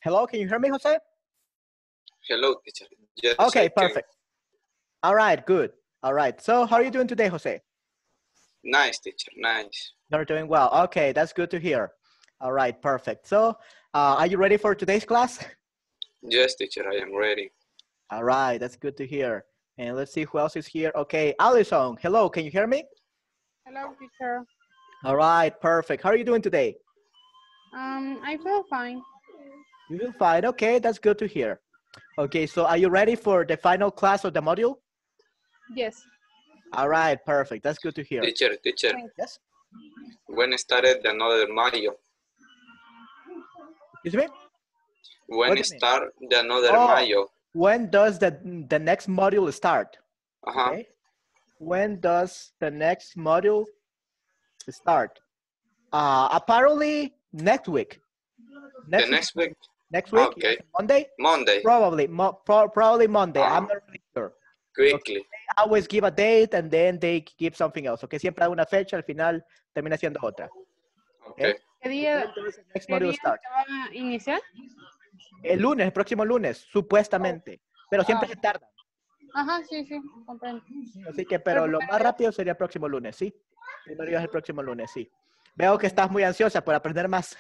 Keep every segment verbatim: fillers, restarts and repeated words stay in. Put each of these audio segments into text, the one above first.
Hello, can you hear me, Jose? Hello, teacher. Yes, Okay, I can. perfect. All right, good. All right. So how are you doing today, Jose? Nice, teacher. Nice. You're doing well. Okay, that's good to hear. All right, perfect. So uh, are you ready for today's class? Yes, teacher. I am ready. All right, that's good to hear. And let's see who else is here. Okay, Allison, hello, can you hear me? Hello, teacher. All right, perfect. How are you doing today? Um, I feel fine. You feel fine. Okay, that's good to hear. Okay, so are you ready for the final class of the module? Yes. All right, perfect. That's good to hear. Teacher, teacher. Yes? When started another Mayo? Excuse me? What When do you mean? start the another Oh, Mayo? when does the, the next module start? Uh-huh. Okay. When does the next module start? Uh, apparently next week. The next week? Next week? Okay. Yes, Monday? Monday. Probably, mo pro probably Monday. Ah. I'm not really sure. Quickly. Okay. They always give a date and then they give something else. Okay, siempre da una fecha, al final termina siendo otra. Okay. ¿Qué día, When does the next qué module día start? se va a iniciar? El lunes, el próximo lunes, supuestamente. Pero siempre Ah. se tarda. Ajá, sí, sí, comprendo. Así que, pero lo más rápido sería el próximo lunes, ¿sí? Primero día es el próximo lunes, sí. Veo que estás muy ansiosa por aprender más.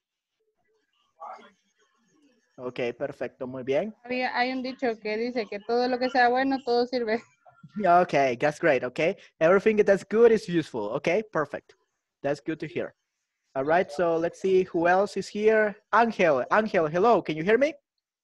Ok, perfecto, muy bien. Había, hay un dicho que dice que todo lo que sea bueno, todo sirve. Okay, that's great, okay? Everything that's good is useful, okay? Perfect. That's good to hear. All right, so let's see who else is here. Angel, Angel, hello, can you hear me?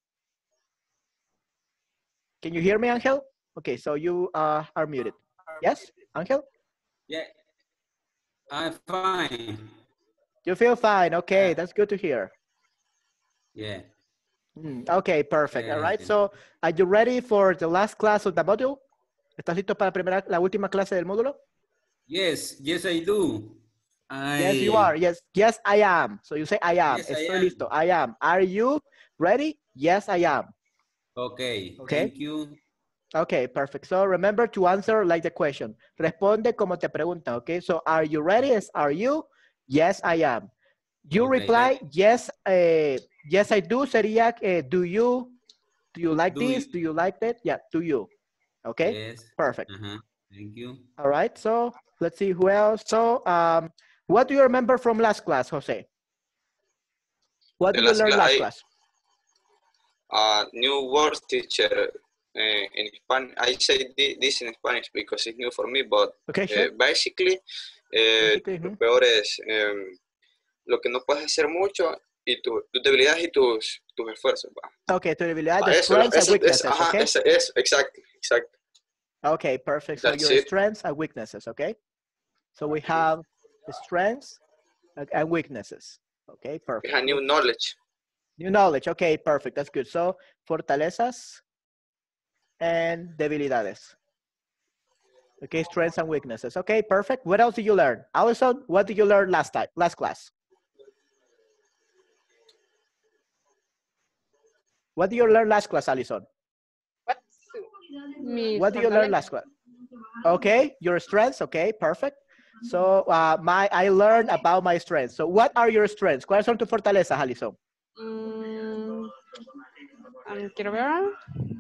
Can you hear me, Angel? Okay, so you uh, are muted. Yes, Angel? Yeah, I'm fine. You feel fine, okay, that's good to hear. Yeah. Mm, okay, perfect. All right, Eh, so are you ready for the last class of the module? ¿Estás listo para la, primera, la última clase del módulo? Yes, yes, I do. I, Yes, you are. Yes, yes, I am. So you say I am. Yes, I Estoy am. listo. I am. Are you ready? Yes, I am. Okay, Okay. thank you. Okay, perfect. So remember to answer like the question. Responde como te preguntan, okay? So are you ready? Is are you? Yes, I am. You Okay, reply, that- yes, uh, yes, I do. Sería, uh, do you, do you like Do this? you- Do you like that? Yeah, do you? Okay, Yes. perfect. Uh-huh. Thank you. All right, so let's see who else. So um, what do you remember from last class, Jose? What The did you last learn class, last I- class? Uh, new words, teacher. Uh, in Spanish, I say thi- this in Spanish because it's new for me, but Okay, uh, sure. basically, uh, Basically, lo mhm. peor es um, lo que no puedes hacer mucho y tu, tus debilidades y tus, tus esfuerzos. Va. Okay, to debilidad, the Ah, eso, strengths and eso, weaknesses, eso, ajá, okay? eso, eso, exacto, exacto. Okay, perfect. So That's your it. strengths and weaknesses, okay? So we have the strengths and weaknesses. Okay, We perfect. have new knowledge. New knowledge, okay, perfect. That's good. So fortalezas and debilidades. Okay, strengths and weaknesses. Okay, perfect. What else did you learn? Allison, what did you learn last time, last class? What did you learn last class, Allison? What? Mis What did you learn fortalezas. last class? Okay, your strengths, okay, perfect. So uh, my, I learned about my strengths. So what are your strengths? ¿Cuáles son tus fortalezas, Allison? Mm, um, quiero ver.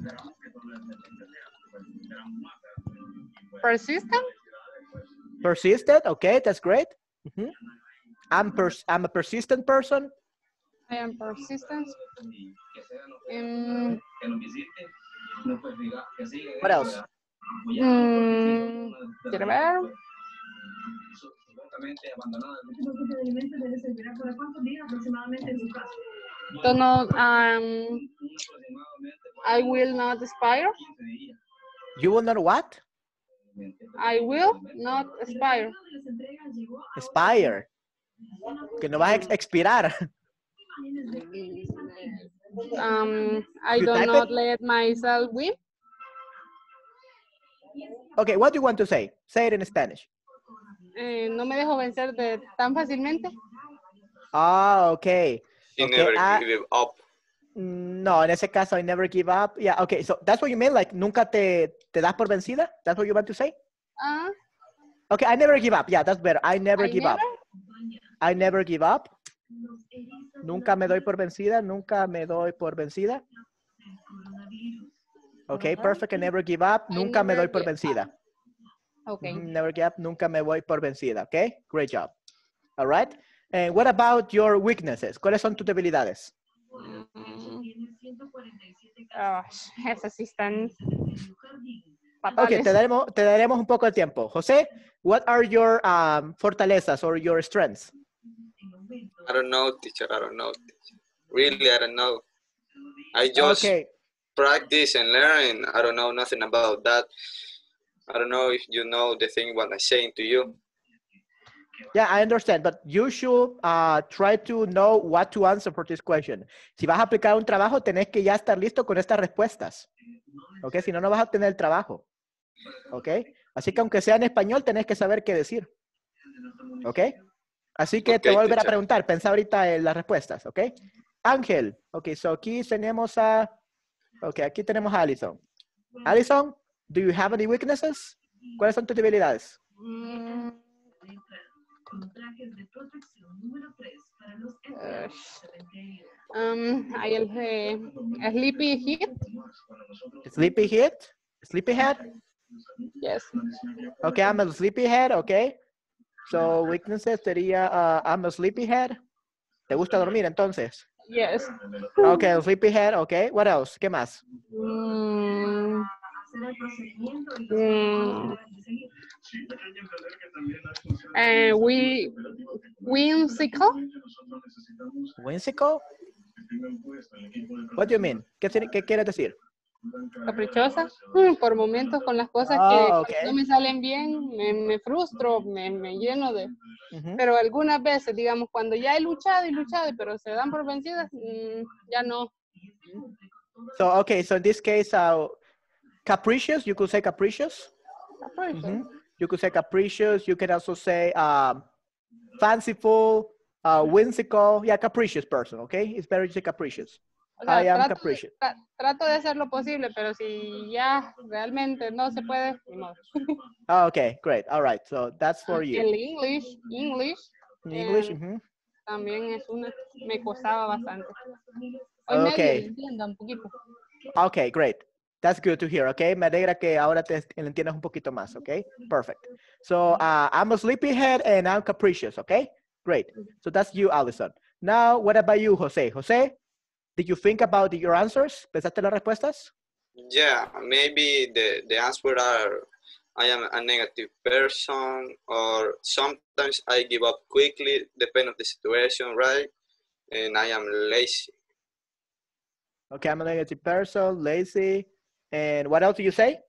Persistent. Persistent, okay, that's great. Mhm. I'm, pers I'm a persistent person. I am persistent. Um, What else? mm, quiero ver. Don't know, um, I will not expire. You will not what? I will not expire. Expire. Que no vas a ex- expirar. Um, I You do type not it? let myself win. Okay, what do you want to say? Say it in Spanish. Eh, no me dejo vencer de tan fácilmente. Ah, okay. She Okay, never I- give up. No, en ese caso, I never give up. Yeah, okay, so that's what you mean? Like, nunca te, te das por vencida? That's what you want to say? Ah, Okay, I never give up. Yeah, that's better. I never I give never. up. I never give up. Nunca me doy por vencida. Nunca me doy por vencida. Okay, perfect. And never give up. I Nunca me never doy por give vencida. Okay. Mhm, never give up. Nunca me voy por vencida. Okay, great job. All right. And what about your weaknesses? ¿Cuáles son tus debilidades? Mm. Ah, esas sí están Okay, fatales. te daremos, te daremos un poco de tiempo. José, what are your um, fortalezas or your strengths? I don't know, teacher. I don't know. Teacher. Really, I don't know. I just Okay. practice and learn. I don't know nothing about that. I don't know if you know the thing what I'm saying to you. Yeah, I understand, but you should uh, try to know what to answer for this question. Si vas a aplicar un trabajo, tenés que ya estar listo con estas respuestas. ¿Ok? Si no, no vas a obtener el trabajo. ¿Ok? Así que aunque sea en español, tenés que saber qué decir. ¿Ok? Así que te Okay, voy a volver a teacher. preguntar. Pensá ahorita en las respuestas. ¿Ok? Ángel. Ok, so aquí tenemos a... Ok, aquí tenemos a Alison. Alison, do you have any weaknesses? ¿Cuáles son tus debilidades? Mm. Uh, um, hay el eh, sleepy heat. Sleepy head? Sleepyhead? Yes. Okay, I'm a sleepyhead, okay. So weaknesses sería uh, I'm a sleepyhead. ¿Te gusta dormir entonces? Yes. Okay, sleepyhead, okay. What else? ¿Qué más? Mm. Mm. Uh, we whimsical. Whimsical? What do you mean? ¿Qué, tiene- qué quieres decir? Caprichosa. Mm, por momentos con las cosas que Ah, cuando okay. no me salen bien, me, me frustro, me, me lleno de... Mhm. Pero algunas veces, digamos, cuando ya he luchado y luchado, pero se dan por vencidas, mm, ya no. So, okay, so in this case, uh, capricious, you could say capricious. Capricho. Mhm. You could say capricious. You can also say um, fanciful, uh, whimsical. Yeah, capricious person, okay? It's better to say capricious. O sea, I am trato, capricious. tra- trato de hacer lo posible, pero si ya realmente no se puede, ni modo. Oh, okay, great. All right, so that's for you. El English, English, In English, eh, mhm. también es una, me costaba bastante. Hoy medio Okay. le entiendo un poquito. Okay, great. That's good to hear, okay? Me alegra que ahora te entiendas un poquito más, okay? Perfect. So uh, I'm a sleepyhead and I'm capricious, okay? Great. So that's you, Allison. Now, what about you, Jose? Jose, did you think about your answers? ¿Pensaste las respuestas? Yeah, maybe the, the answer are I am a negative person, or sometimes I give up quickly, depend on the situation, right? And I am lazy. Okay, I'm a negative person, lazy. And what else do you say?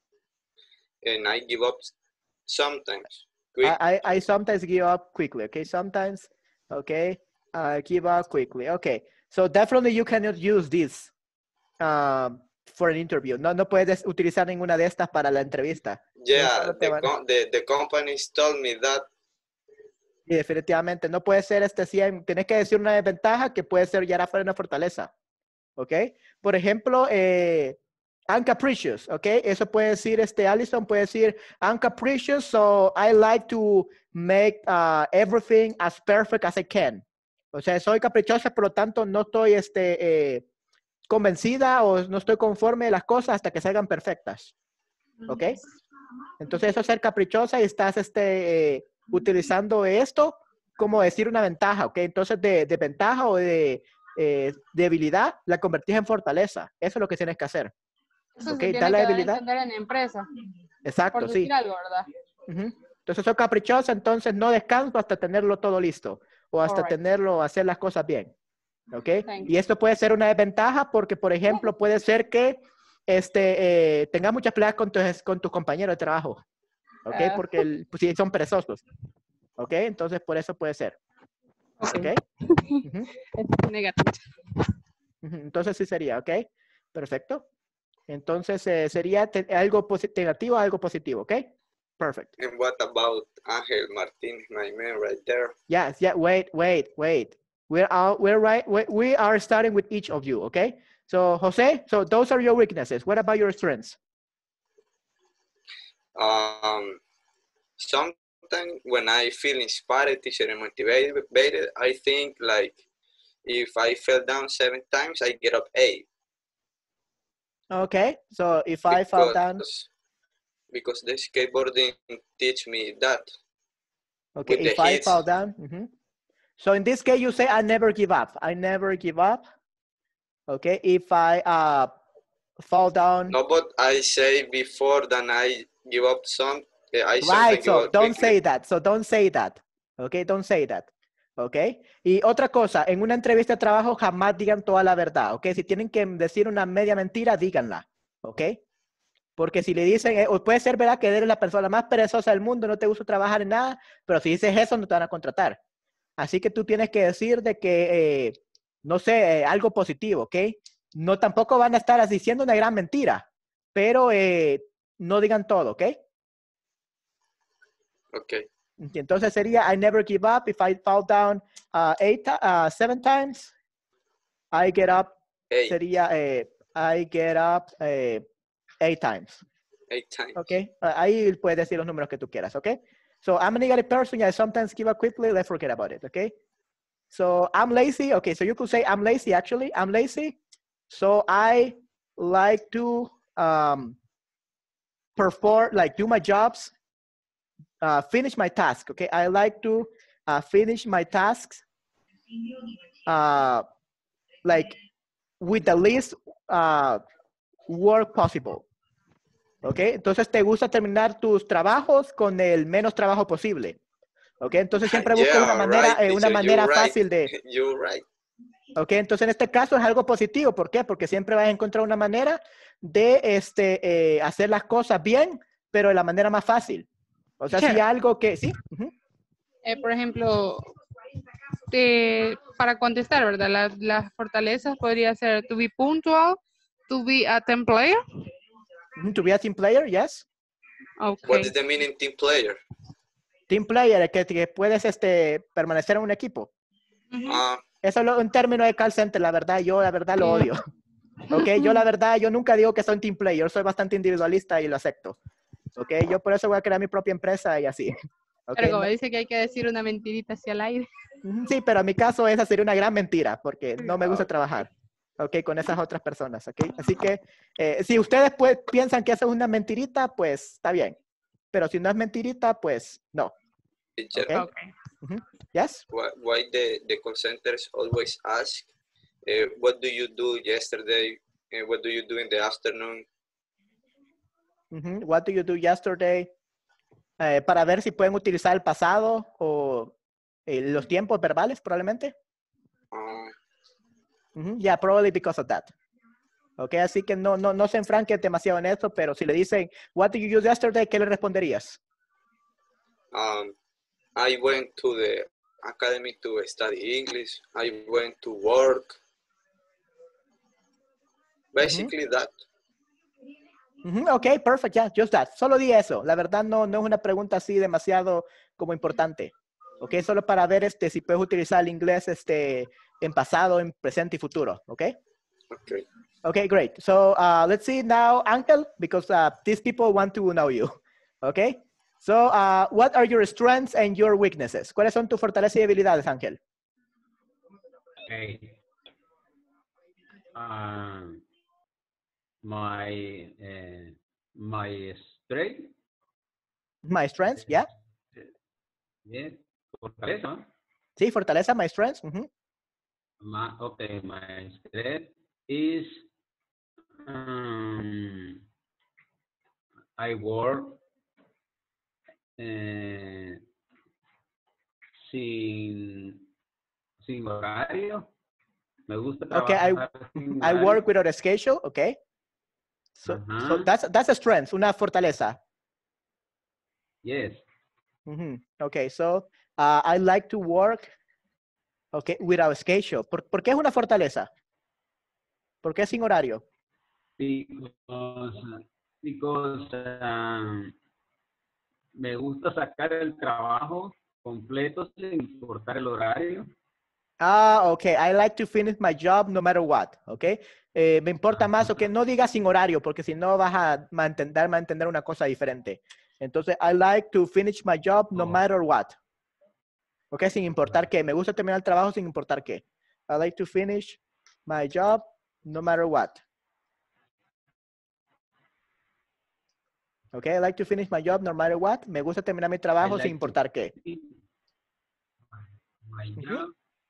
And I give up sometimes. Quick. I, I, I sometimes give up quickly, okay? Sometimes, okay? I give up quickly, okay. So definitely you cannot use this um, for an interview. No, no puedes utilizar ninguna de estas para la entrevista. Yeah, Eso no te the, van- com- the, the companies told me that. Y definitivamente no puede ser este cien. Tienes que decir una desventaja que puede ser ya fuera una fortaleza, ¿ok? Por ejemplo, eh, I'm capricious, ¿ok? Eso puede decir, este, Allison puede decir, I'm capricious, so I like to make uh, everything as perfect as I can. O sea, soy caprichosa, por lo tanto, no estoy este, eh, convencida o no estoy conforme de las cosas hasta que salgan perfectas, ¿ok? Entonces, eso es ser caprichosa y estás este, eh, utilizando esto como decir una ventaja, ¿ok? Entonces, de, de ventaja o de eh, debilidad, la convertís en fortaleza. Eso es lo que tienes que hacer. Eso ¿Ok? se Da tiene la que dar a debilidad. entender en la empresa, Exacto, por sí. decir algo, ¿verdad? Ujú. Entonces, soy caprichosa, entonces no descanso hasta tenerlo todo listo o hasta Alright. tenerlo, hacer las cosas bien. ¿Ok? Thank Y esto puede ser una desventaja porque, por ejemplo, puede ser que este, eh, tengas muchas peleas con tus, con tus compañeros de trabajo. ¿Ok? Ah. Porque el, pues, sí, son perezosos. ¿Ok? Entonces, por eso puede ser. Ok. ¿Ok? Ujú, Es negativo. ujú. Entonces, sí sería. ¿Ok? Perfecto. Entonces, eh, sería te- algo posi- negativo, algo positivo. ¿Ok? Perfect. And what about Angel Martinez, my man right there? Yes, yeah, wait, wait, wait. We're out, we're right, we, we are starting with each of you, okay? So, Jose, so those are your weaknesses. What about your strengths? Um, sometimes when I feel inspired, teacher, and motivated, I think like If I fell down seven times, I get up eight. Okay, so if I fall down. Because, because the skateboarding teach me that. Okay, with if the I hits. fall down. Mhm. So in this case, you say, I never give up. I never give up. Okay, if I uh, fall down. No, but I say before than I give up some. I Right, sometimes give so up don't quickly. say that. So don't say that. Okay, don't say that. Okay. Y otra cosa, en una entrevista de trabajo jamás digan toda la verdad. Okay, si tienen que decir una media mentira, díganla. Okay. Porque si le dicen, eh, o puede ser verdad que eres la persona más perezosa del mundo, no te gusta trabajar en nada, pero si dices eso no te van a contratar. Así que tú tienes que decir de que, eh, no sé, eh, algo positivo, ¿ok? No tampoco van a estar diciendo una gran mentira, pero eh, no digan todo, ¿ok? Ok. Entonces sería, I never give up. If I fall down uh, eight, uh, seven times, I get up. Eight. Sería, eh, I get up eh, eight times. Eight times. Okay, uh, ahí puedes decir los números que tú quieras, okay? So I'm a negative person. I sometimes give up quickly. Let's forget about it, okay? So I'm lazy. Okay, so you could say I'm lazy. Actually, I'm lazy. So I like to um, perform, like do my jobs, uh, finish my task. Okay, I like to uh, finish my tasks, uh, like with the least uh, work possible. ¿Ok? Entonces te gusta terminar tus trabajos con el menos trabajo posible. ¿Ok? Entonces siempre busca Yeah, una manera, right, eh, una teacher, manera you're right. fácil de... You're right. ¿Ok? Entonces en este caso es algo positivo. ¿Por qué? Porque siempre vas a encontrar una manera de este, eh, hacer las cosas bien, pero de la manera más fácil. O sea, Teacher. si algo que... ¿Sí? Uh-huh. Eh, por ejemplo, te- para contestar, ¿verdad? Las, las fortalezas podría ser to be punctual, to be a team player. Uh-huh. To be a team player, yes. Okay. What is the meaning team player? Team player, que, que puedes este, permanecer en un equipo. Ujú. Uh, Eso es lo- un término de call center, la verdad, yo la verdad lo odio. Ok, yo la verdad, yo nunca digo que soy un team player, soy bastante individualista y lo acepto. Ok, yo por eso voy a crear mi propia empresa y así. Okay, Pero como no- dice que hay que decir una mentirita hacia el aire. Ujú, sí, pero en mi caso esa sería una gran mentira porque no me gusta trabajar. Ok, con esas otras personas. Ok, así que eh, si ustedes pues, piensan que eso es una mentirita, pues está bien. Pero si no es mentirita, pues no. teacher, Ok, Okay. ujú, yes. why, why the, the call centers always ask, uh, what do you do yesterday? Uh, what do you do in the afternoon? Ujú, what do you do yesterday? Eh, para ver si pueden utilizar el pasado o eh, los tiempos verbales, probablemente. Uh, Uh-huh. Yeah, probably because of that. Ok, así que no, no, no se enfranquen demasiado en esto, pero si le dicen, what did you do yesterday? ¿Qué le responderías? um, I went to the academy to study English. I went to work. Basically that. Uh-huh. Ok, perfect, yeah, just that. Solo di eso. La verdad no, no es una pregunta así demasiado como importante. Ok, solo para ver este, si puedes utilizar el inglés este, en pasado, en presente y futuro. Ok. Okay. Okay, great. So uh, let's see now, Angel, because uh, these people want to know you. Okay. So uh, what are your strengths and your weaknesses? ¿Cuáles son tus fortalezas y debilidades, Ángel? Okay. Um, my uh, my strength. My strengths, yeah. Yes. Fortaleza. Sí, fortaleza, my strengths. Uh-huh. My, okay, my strength is um, I work uh, sin sin horario. Me gusta Okay, I, trabajar sin I horario. work without a schedule. Okay. So, so Ajá. that's, that's a strength, una fortaleza. Yes. Uh-huh. Okay, so uh, I like to work okay, without a schedule. ¿Por, ¿Por qué es una fortaleza? ¿Por qué sin horario? Because, because um, me gusta sacar el trabajo completo sin importar el horario. Ah, okay. I like to finish my job no matter what. Okay. Eh, me importa más, ok, no digas sin horario, porque si no vas a mantener, mantener una cosa diferente. Entonces, I like to finish my job no Oh. matter what. Ok, sin importar qué. Me gusta terminar el trabajo sin importar qué. I like to finish my job no matter what. Okay, I like to finish my job no matter what. Me gusta terminar mi trabajo like sin importar qué. My Mhm. job,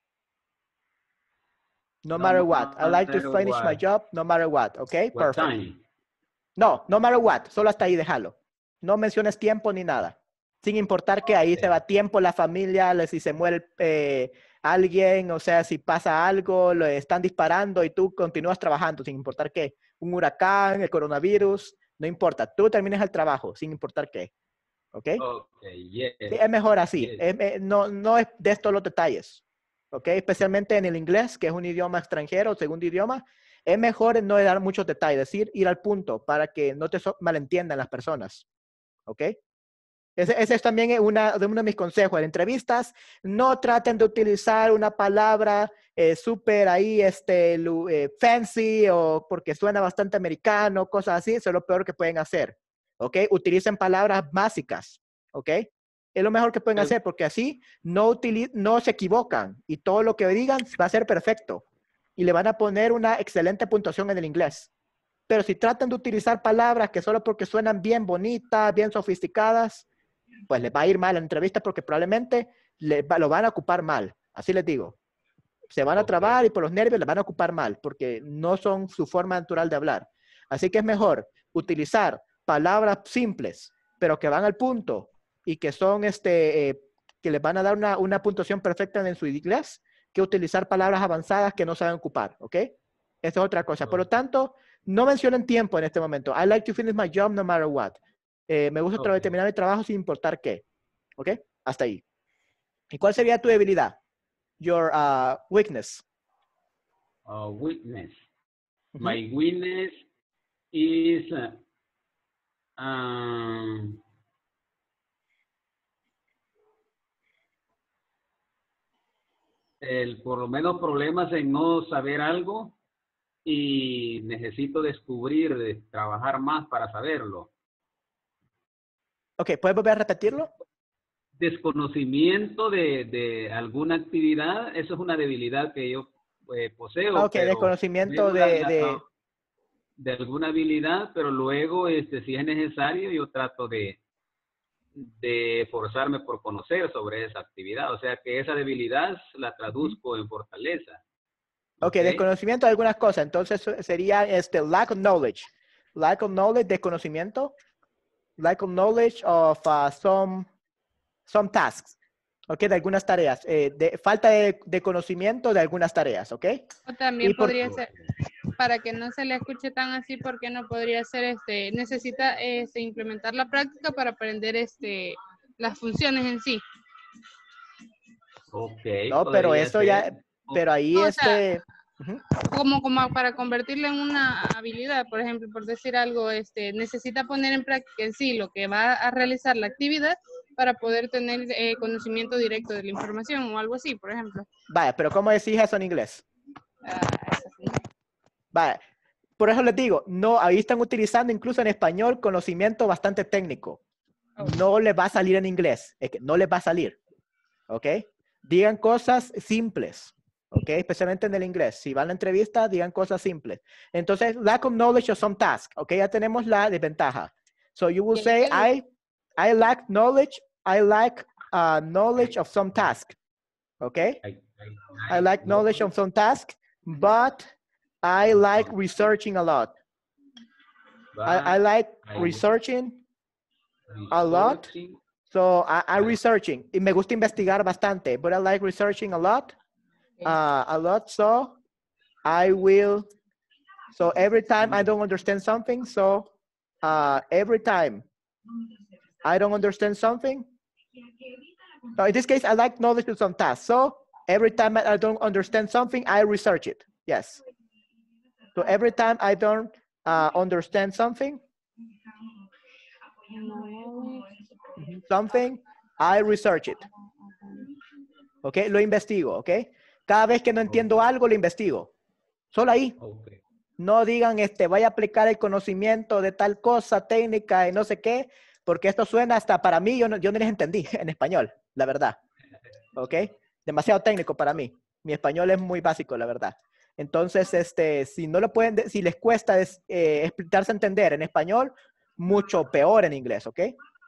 No, no matter what. I like to matter finish my what. job no matter what. Okay, What perfect. time? No, no matter what. Solo hasta ahí déjalo. No menciones tiempo ni nada. Sin importar que ahí se va tiempo, la familia, le- si se muere eh, alguien, o sea, si pasa algo, le están disparando y tú continúas trabajando, sin importar qué. Un huracán, el coronavirus, no importa. Tú terminas el trabajo, sin importar qué. ¿Ok? Okay, yes. Sí, es mejor así. Yes. Es- es- no, no es de estos los detalles. ¿Ok? Especialmente en el inglés, que es un idioma extranjero, segundo idioma. Es mejor no dar muchos detalles, decir, ir al punto para que no te so- malentiendan las personas. ¿Ok? Ese, ese es también una, de uno de mis consejos. En entrevistas, no traten de utilizar una palabra eh, súper ahí, este, lu- eh, fancy o porque suena bastante americano, cosas así. Eso es lo peor que pueden hacer. ¿Ok? Utilicen palabras básicas. ¿Ok? Es lo mejor que pueden Pero- hacer porque así no, utili- no se equivocan y todo lo que digan va a ser perfecto. Y le van a poner una excelente puntuación en el inglés. Pero si tratan de utilizar palabras que solo porque suenan bien bonitas, bien sofisticadas, pues les va a ir mal en la entrevista porque probablemente le va- lo van a ocupar mal. Así les digo. Se van a Ok. trabar y por los nervios les van a ocupar mal porque no son su forma natural de hablar. Así que es mejor utilizar palabras simples, pero que van al punto y que son este, eh, que les van a dar una, una puntuación perfecta en su inglés, que utilizar palabras avanzadas que no saben ocupar. ¿Ok? Esa es otra cosa. Por lo Ok. tanto, no mencionen tiempo en este momento. I like to finish my job no matter what. Eh, me gusta tra- Ok. terminar mi trabajo sin importar qué. ¿Ok? Hasta ahí. ¿Y cuál sería tu debilidad? Your uh, weakness. Uh, weakness. Ujú. My weakness is uh, um, el por lo menos problemas en no saber algo y necesito descubrir, de trabajar más para saberlo. Ok, ¿puedes volver a repetirlo? Desconocimiento de, de alguna actividad, eso es una debilidad que yo eh, poseo, Ah, ok, pero desconocimiento luego la- de, la- de... de alguna habilidad, pero luego, este, si es necesario, yo trato de, de esforzarme por conocer sobre esa actividad. O sea que esa debilidad la traduzco en fortaleza. Ok, ¿Ok? desconocimiento de algunas cosas. Entonces eh, sería este lack of knowledge. Lack of knowledge, desconocimiento. Lack of knowledge of uh, some, some tasks. Ok, de algunas tareas. Eh, de, falta de, de conocimiento de algunas tareas. Ok. O también Y por- podría ser, para que no se le escuche tan así, porque no podría ser, este, necesita este, implementar la práctica para aprender este, las funciones en sí. Ok, No, pero podría eso ser. ya, pero ahí O sea, este... ujú. como, como para convertirlo en una habilidad, por ejemplo, por decir algo, este, necesita poner en práctica en sí lo que va a realizar la actividad para poder tener eh, conocimiento directo de la información o algo así, por ejemplo. Vaya, pero ¿cómo decís eso en inglés? Ah, eso sí. Vaya, por eso les digo, no, ahí están utilizando incluso en español conocimiento bastante técnico. Oh. No les va a salir en inglés, es que no les va a salir, ¿ok? Digan cosas simples, ¿ok? Especialmente en el inglés. Si van a la entrevista, digan cosas simples. Entonces, lack of knowledge of some task, ¿ok? Ya tenemos la desventaja. So you will say, I, I lack knowledge, I lack uh, knowledge of some task, ¿ok? I, I, I like knowledge of some task, but I like researching a lot. I, I like researching a lot. researching. So I, I researching. Y me gusta investigar bastante, but I like researching a lot. Uh, a lot. So I will. So every time I don't understand something, so uh, every time I don't understand something. So in this case, I like knowledge of some tasks. So every time I don't understand something, I research it. Yes. So every time I don't uh, understand something, something, I research it. ¿Ok? Lo investigo, ¿ok? Cada vez que no entiendo algo, lo investigo. Solo ahí. Okay. No digan, este, voy a aplicar el conocimiento de tal cosa técnica y no sé qué, porque esto suena hasta para mí, yo no, yo no les entendí en español, la verdad. ¿Ok? Demasiado técnico para mí. Mi español es muy básico, la verdad. Entonces, este, si no lo pueden, si les cuesta eh, explicarse a entender en español, mucho peor en inglés, ¿ok?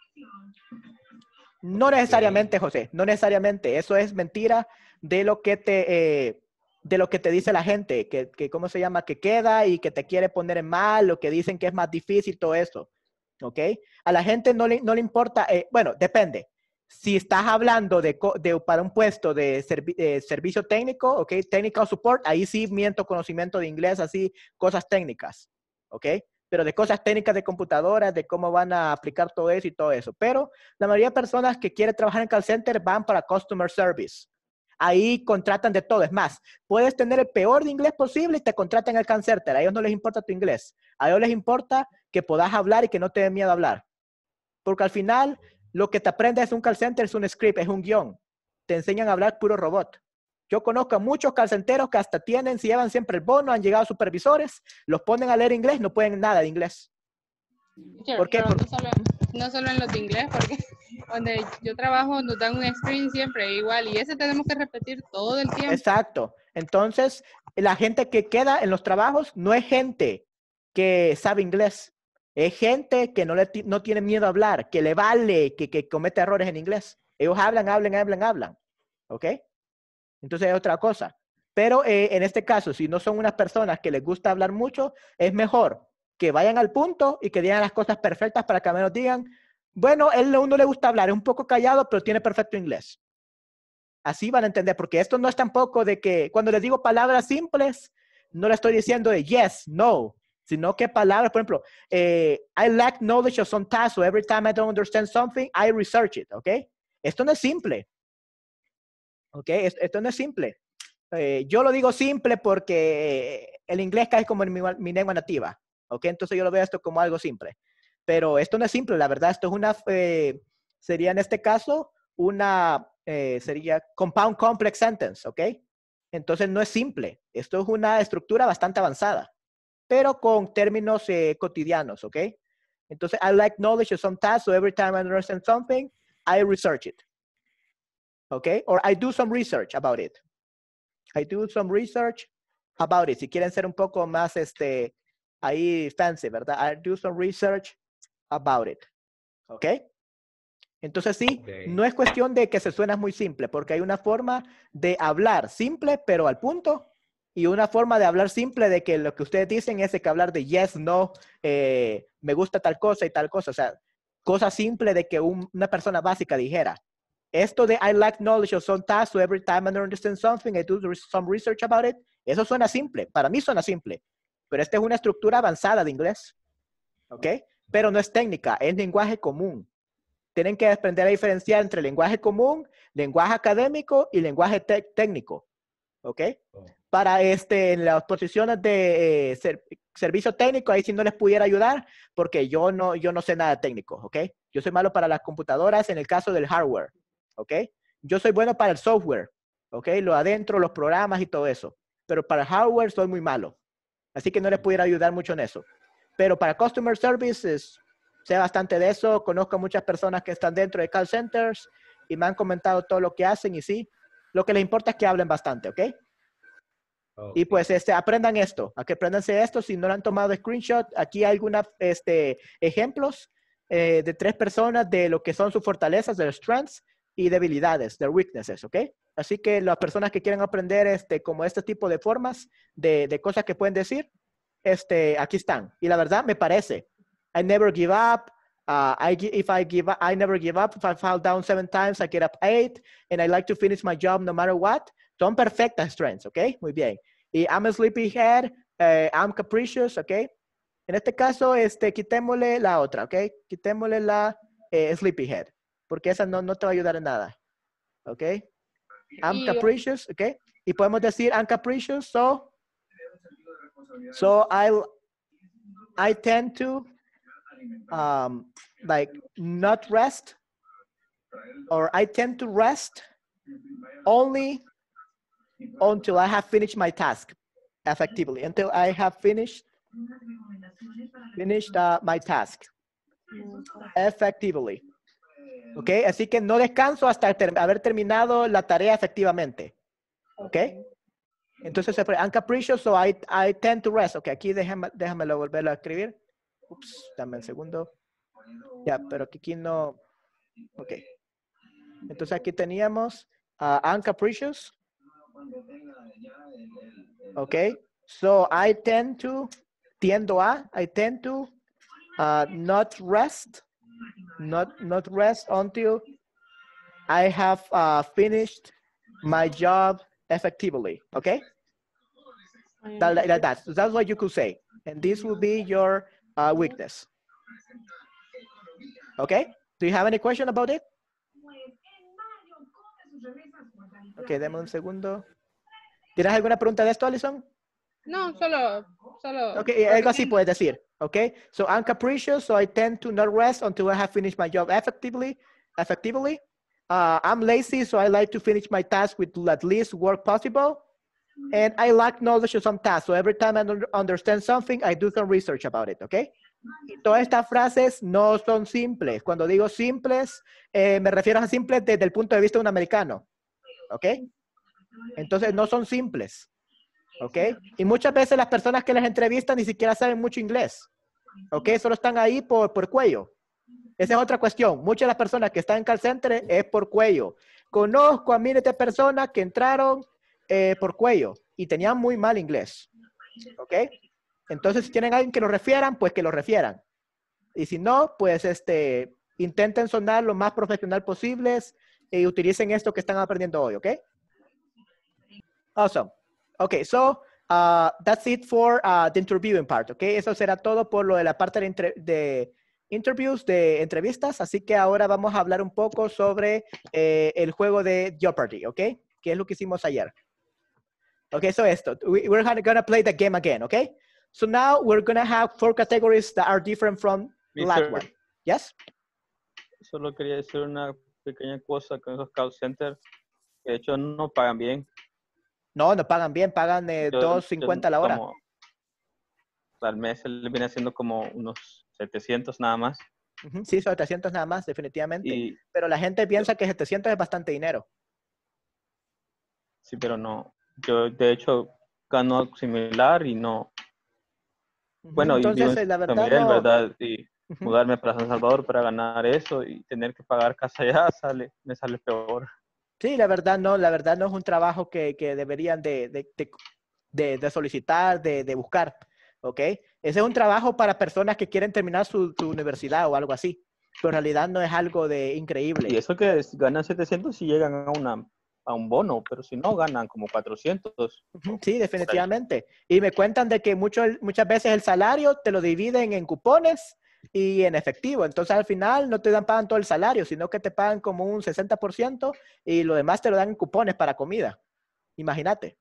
No necesariamente, José, no necesariamente. Eso es mentira de lo que te, eh, de lo que te dice la gente, que, que, ¿cómo se llama? Que queda y que te quiere poner en mal, o que dicen que es más difícil, todo eso, ¿ok? A la gente no le, no le importa, eh, bueno, depende. Si estás hablando de, de para un puesto de servi eh, servicio técnico, ¿ok? Technical support, ahí sí miento conocimiento de inglés, así, cosas técnicas, ¿ok? Pero de cosas técnicas de computadoras, de cómo van a aplicar todo eso y todo eso. Pero la mayoría de personas que quieren trabajar en call center van para customer service. Ahí contratan de todo. Es más, puedes tener el peor de inglés posible y te contratan en el call center. A ellos no les importa tu inglés. A ellos les importa que puedas hablar y que no te dé miedo a hablar. Porque al final, lo que te aprendes en un call center es un script, es un guión. Te enseñan a hablar puro robot. Yo conozco a muchos calcenteros que hasta tienen, si llevan siempre el bono, han llegado supervisores, los ponen a leer inglés, no pueden nada de inglés. Sure, ¿Por qué? pero Por... no, solo, no solo en los de inglés, porque donde yo trabajo nos dan un screen siempre igual y ese tenemos que repetir todo el tiempo. Exacto. Entonces, la gente que queda en los trabajos no es gente que sabe inglés. Es gente que no, le no tiene miedo a hablar, que le vale, que, que comete errores en inglés. Ellos hablan, hablan, hablan, hablan. ¿Ok? Entonces es otra cosa. Pero eh, en este caso, si no son unas personas que les gusta hablar mucho, es mejor que vayan al punto y que digan las cosas perfectas para que al menos digan, bueno, él a uno le gusta hablar, es un poco callado, pero tiene perfecto inglés. Así van a entender, porque esto no es tampoco de que, cuando les digo palabras simples, no le estoy diciendo de yes, no, sino que palabras, por ejemplo, eh, I lack knowledge of some task, so every time I don't understand something, I research it, ¿ok? Esto no es simple. ¿Ok? Esto no es simple. Eh, yo lo digo simple porque el inglés cae como en mi, mi lengua nativa. ¿Ok? Entonces yo lo veo esto como algo simple. Pero esto no es simple, la verdad. Esto es una, eh, sería en este caso, una, eh, sería compound complex sentence. ¿Ok? Entonces no es simple. Esto es una estructura bastante avanzada, pero con términos eh, cotidianos. ¿Ok? Entonces, I like knowledge of some task, so every time I understand something, I research it. Okay, or I do some research about it. I do some research about it. Si quieren ser un poco más, este, ahí fancy, ¿verdad? I do some research about it. Okay. Entonces sí, okay. No es cuestión de que se suena muy simple, porque hay una forma de hablar simple, pero al punto, y una forma de hablar simple de que lo que ustedes dicen es de que hablar de yes, no, eh, me gusta tal cosa y tal cosa. O sea, cosa simple de que un, una persona básica dijera. Esto de I lack knowledge of some task, so every time I don't understand something, I do some research about it. Eso suena simple. Para mí suena simple. Pero esta es una estructura avanzada de inglés. ¿Ok? Pero no es técnica, es lenguaje común. Tienen que aprender a diferenciar entre lenguaje común, lenguaje académico y lenguaje técnico. ¿Ok? Para este, en las posiciones de eh, ser, servicio técnico, ahí sí no les pudiera ayudar porque yo no, yo no sé nada técnico. ¿Ok? Yo soy malo para las computadoras en el caso del hardware. ¿Ok? Yo soy bueno para el software, ¿ok? Lo adentro, los programas y todo eso. Pero para el hardware soy muy malo. Así que no les pudiera ayudar mucho en eso. Pero para customer services, sé bastante de eso. Conozco a muchas personas que están dentro de call centers y me han comentado todo lo que hacen y sí, lo que les importa es que hablen bastante, ¿ok? Okay. Y pues este, aprendan esto, a que aprendanse esto. Si no lo han tomado screenshot, aquí hay algunos este, ejemplos eh, de tres personas de lo que son sus fortalezas, de los strengths, y debilidades, their weaknesses, ¿ok? Así que las personas que quieren aprender este, como este tipo de formas de, de cosas que pueden decir, este, aquí están. Y la verdad me parece, I never give up, uh, I, if I give up, I never give up, if I fall down seven times, I get up eight, and I like to finish my job no matter what. Son perfectas strengths, ¿ok? Muy bien. Y I'm a sleepyhead, uh, I'm capricious, ¿ok? En este caso, este, quitémosle la otra, ¿ok? Quitémosle la eh, sleepyhead. Porque esa no, no te va a ayudar en nada. ¿Ok? I'm capricious. ¿Ok? Y podemos decir I'm capricious. So, so I, I tend to um, like not rest. Or I tend to rest only until I have finished my task effectively. Until I have finished, finished uh, my task effectively. ¿Ok? Así que no descanso hasta ter haber terminado la tarea efectivamente. ¿Ok? Entonces, I'm capricious, so I, I tend to rest. Ok, aquí déjame, déjamelo volverlo a escribir. Ups, dame un segundo. Ya, pero aquí no. Ok. Entonces aquí teníamos uh, I'm capricious. Ok. So I tend to, tiendo a, I tend to uh, not rest, not, not rest until I have uh, finished my job effectively. Okay. That, like that. So that's what you could say. And this will be your uh, weakness. Okay. Do you have any question about it? Ok, deme un segundo. ¿Tienes alguna pregunta de esto, Alison? No, solo, solo. Ok, algo así puedes decir. Ok, so I'm capricious, so I tend to not rest until I have finished my job effectively. Effectively. Uh, I'm lazy, so I like to finish my task with at least work possible. And I lack knowledge of some tasks, so every time I don't understand something, I do some research about it, ok? Y todas estas frases no son simples. Cuando digo simples, eh, me refiero a simples desde el punto de vista de un americano, ok? Entonces no son simples, ok? Y muchas veces las personas que las entrevistan ni siquiera saben mucho inglés, ok? Solo están ahí por, por cuello. Esa es otra cuestión. Muchas de las personas que están en call center es por cuello. Conozco a miles de personas que entraron eh, por cuello y tenían muy mal inglés, ok. Entonces, si tienen a alguien que lo refieran, pues que lo refieran. Y si no, pues este, intenten sonar lo más profesional posibles y utilicen esto que están aprendiendo hoy, ¿ok? Awesome. Okay, so uh, that's it for uh, the interviewing part, ¿ok? Eso será todo por lo de la parte de, entre de interviews, de entrevistas. Así que ahora vamos a hablar un poco sobre eh, el juego de Jeopardy, ¿ok? Que es lo que hicimos ayer. Okay, so esto. We, we're going to play the game again, okay? So now we're going to have four categories that are different from the last one. Yes? Solo quería decir una pequeña cosa con esos call centers. Que de hecho no pagan bien. No, no pagan bien. Pagan eh, dos cincuenta la hora. Como, al mes se le viene haciendo como unos setecientos nada más. Uh-huh. Sí, son setecientos nada más, definitivamente. Y, pero la gente piensa que setecientos es bastante dinero. Sí, pero no. Yo, de hecho, gano similar y no. Bueno, entonces, y vivo en la verdad, Miguel, no... ¿verdad? Y uh-huh. mudarme para San Salvador para ganar eso y tener que pagar casa allá sale, me sale peor. Sí, la verdad no, la verdad no es un trabajo que, que deberían de, de, de, de solicitar, de, de buscar, ¿ok? Ese es un trabajo para personas que quieren terminar su, su universidad o algo así, pero en realidad no es algo de increíble. Y eso que es, ganan setecientos y llegan a una... a un bono, pero si no ganan como cuatrocientos. Sí, definitivamente. Y me cuentan de que mucho, muchas veces el salario te lo dividen en cupones y en efectivo. Entonces al final no te dan pagan todo el salario, sino que te pagan como un sesenta por ciento y lo demás te lo dan en cupones para comida. Imagínate.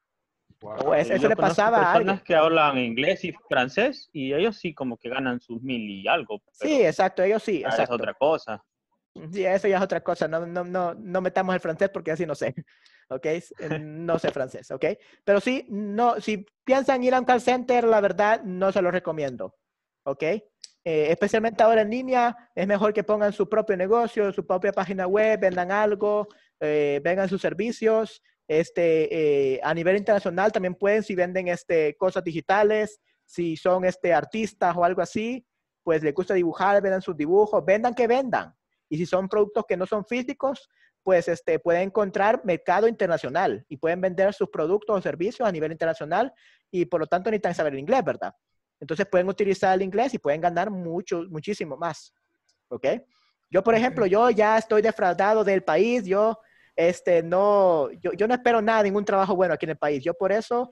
Wow. O eso, eso le pasaba a alguien. Personas que hablan inglés y francés y ellos sí como que ganan sus mil y algo. Sí, exacto, ellos sí. Exacto. Es otra cosa. Sí, eso ya es otra cosa. No, no, no, no metamos el francés porque así no sé. ¿Ok? No sé francés. ¿Ok? Pero sí, no, si piensan ir a un call center, la verdad, no se lo recomiendo. ¿Ok? Eh, especialmente ahora en línea, es mejor que pongan su propio negocio, su propia página web, vendan algo, eh, vendan sus servicios. Este, eh, a nivel internacional también pueden, si venden este, cosas digitales, si son este, artistas o algo así, pues les gusta dibujar, vendan sus dibujos, vendan que vendan. Y si son productos que no son físicos, pues este, pueden encontrar mercado internacional y pueden vender sus productos o servicios a nivel internacional y por lo tanto necesitan saber el inglés, ¿verdad? Entonces pueden utilizar el inglés y pueden ganar mucho, muchísimo más. ¿Ok? Yo, por ejemplo, yo ya estoy defraudado del país. Yo, este, no, yo, yo no espero nada, ningún trabajo bueno aquí en el país. Yo por eso,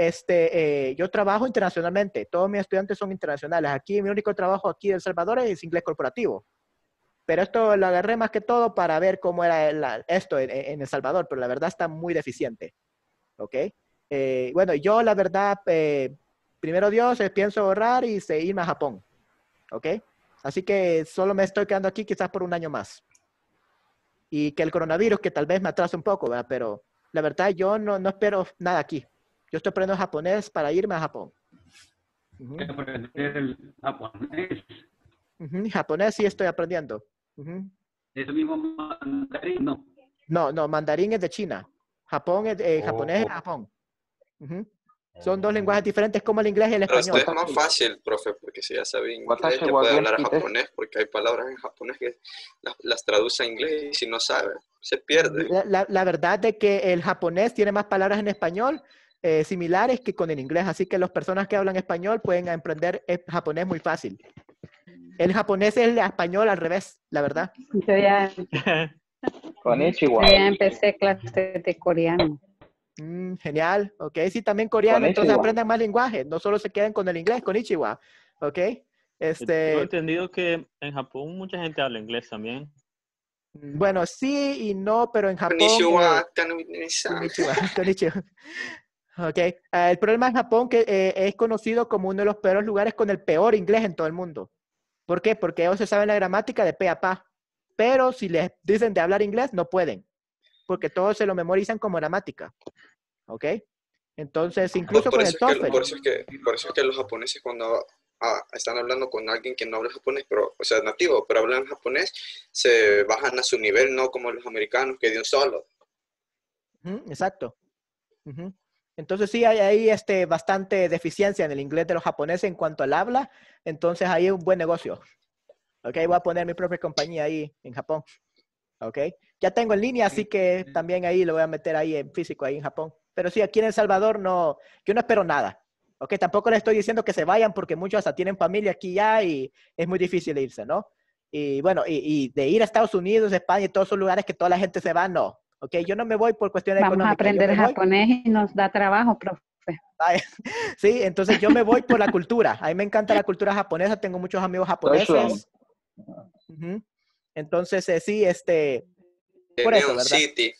este, eh, yo trabajo internacionalmente. Todos mis estudiantes son internacionales. Aquí, mi único trabajo aquí en El Salvador es inglés corporativo. Pero esto lo agarré más que todo para ver cómo era la, esto en, en El Salvador, pero la verdad está muy deficiente. ¿Ok? Eh, bueno, yo la verdad, eh, primero Dios, eh, pienso ahorrar y se, irme a Japón. ¿Ok? Así que solo me estoy quedando aquí quizás por un año más. Y que el coronavirus, que tal vez me atrase un poco, ¿verdad? Pero la verdad yo no, no espero nada aquí. Yo estoy aprendiendo japonés para irme a Japón. Uh-huh. Aprender el japonés. Uh-huh. Japonés sí estoy aprendiendo. Uh-huh. ¿Eso mismo mandarín? No. No, no, mandarín es de China. Japón, es- eh, Oh. japonés es Japón. Ujú. Son dos lenguajes diferentes como el inglés y el Pero español. usted es más fácil, profe, porque si ya sabe inglés, Watashi ya wa puede hablar genki desu. japonés, porque hay palabras en japonés que las, las traduce a inglés y si no sabe, se pierde. La, la- la verdad de que el japonés tiene más palabras en español eh, similares que con el inglés, así que las personas que hablan español pueden aprender el japonés muy fácil. El japonés es el español al revés, la verdad. Yo ya, Konnichiwa. yo ya empecé clases de coreano. Mm, genial, ok. Sí, también coreano, entonces Konnichiwa. aprendan más lenguajes, no solo se queden con el inglés, konnichiwa, ok. Tengo Este, entendido que en Japón mucha gente habla inglés también. bueno, sí y no, pero en Japón... Konnichiwa, eh, konnichiwa. Konnichiwa, konnichiwa. Ok, eh, el problema en Japón que eh, es conocido como uno de los peores lugares con el peor inglés en todo el mundo. ¿Por qué? Porque ellos se saben la gramática de pe a pa, pero si les dicen de hablar inglés, no pueden, porque todos se lo memorizan como gramática. ¿Ok? Entonces, incluso Por con eso, el es que, TOEFL. por, eso es que, por eso es que los japoneses cuando ah, están hablando con alguien que no habla japonés, pero, o sea, nativo, pero hablan japonés, se bajan a su nivel, no como los americanos, que de un solo. Ujú, exacto. Ujú. Entonces sí hay ahí este, bastante deficiencia en el inglés de los japoneses en cuanto al habla, entonces ahí es un buen negocio. Ok, voy a poner mi propia compañía ahí en Japón. Ok, ya tengo en línea, así que también ahí lo voy a meter ahí en físico, ahí en Japón. Pero sí, aquí en El Salvador no, yo no espero nada. Ok, tampoco les estoy diciendo que se vayan porque muchos hasta tienen familia aquí ya y es muy difícil irse, ¿no? Y bueno, y, y de ir a Estados Unidos, España y todos esos lugares que toda la gente se va, no. Ok, yo no me voy por cuestiones Vamos a económicas. Yo aprender me voy- japonés y nos da trabajo, profe. Sí, entonces yo me voy por la cultura. A mí me encanta la cultura japonesa, tengo muchos amigos japoneses. Ujú. Entonces, eh, sí, este, De por eso, Neon ¿verdad? City.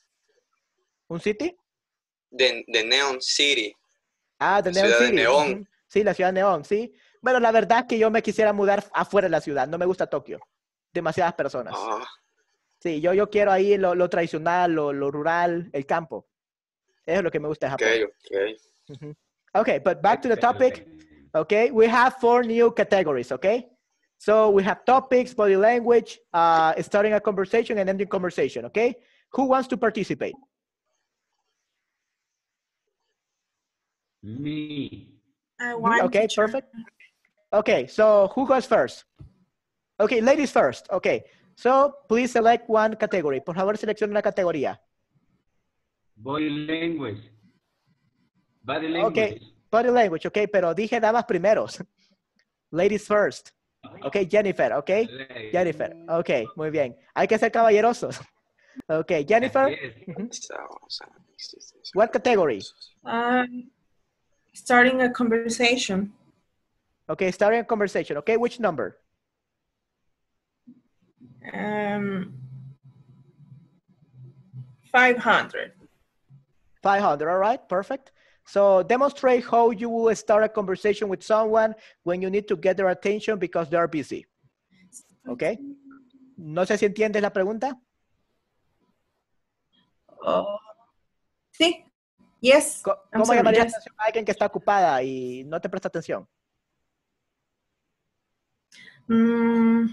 ¿Un city? De, de Neon City. Ah, de La Neon ciudad de City. Neón. Ujú. Sí, la ciudad de Neón, sí. Bueno, la verdad es que yo me quisiera mudar afuera de la ciudad. No me gusta Tokio. Demasiadas personas. Ah, Sí, yo, yo quiero ahí lo, lo tradicional, lo, lo rural, el campo. Eso es lo que me gusta de ok, Japón. ok. Ujú. Okay, but back to the topic. Okay, we have four new categories, okay? So we have topics, body language, uh, starting a conversation and ending conversation, okay? Who wants to participate? Me. I Mhm, want okay, teacher. perfect. Okay, so who goes first? Okay, ladies first. Okay, so please select one category. Por favor, seleccione una categoría. Body language. Body language. Okay, body language, okay, pero dije damas primeros. Ladies first. Okay, Jennifer, okay? Jennifer, okay, muy bien. Hay que ser caballerosos. Okay, Jennifer, Yes. what category? Um, starting a conversation. Okay, starting a conversation. Okay, which number? Um, five hundred. five hundred, all right, perfect. So demonstrate how you will start a conversation with someone when you need to get their attention because they are busy. Okay. No sé si entiendes la pregunta. Oh, sí. Yes. Co- I'm ¿Cómo sorry, llamarías yes. la atención a alguien que está ocupada y no te presta atención? Mm,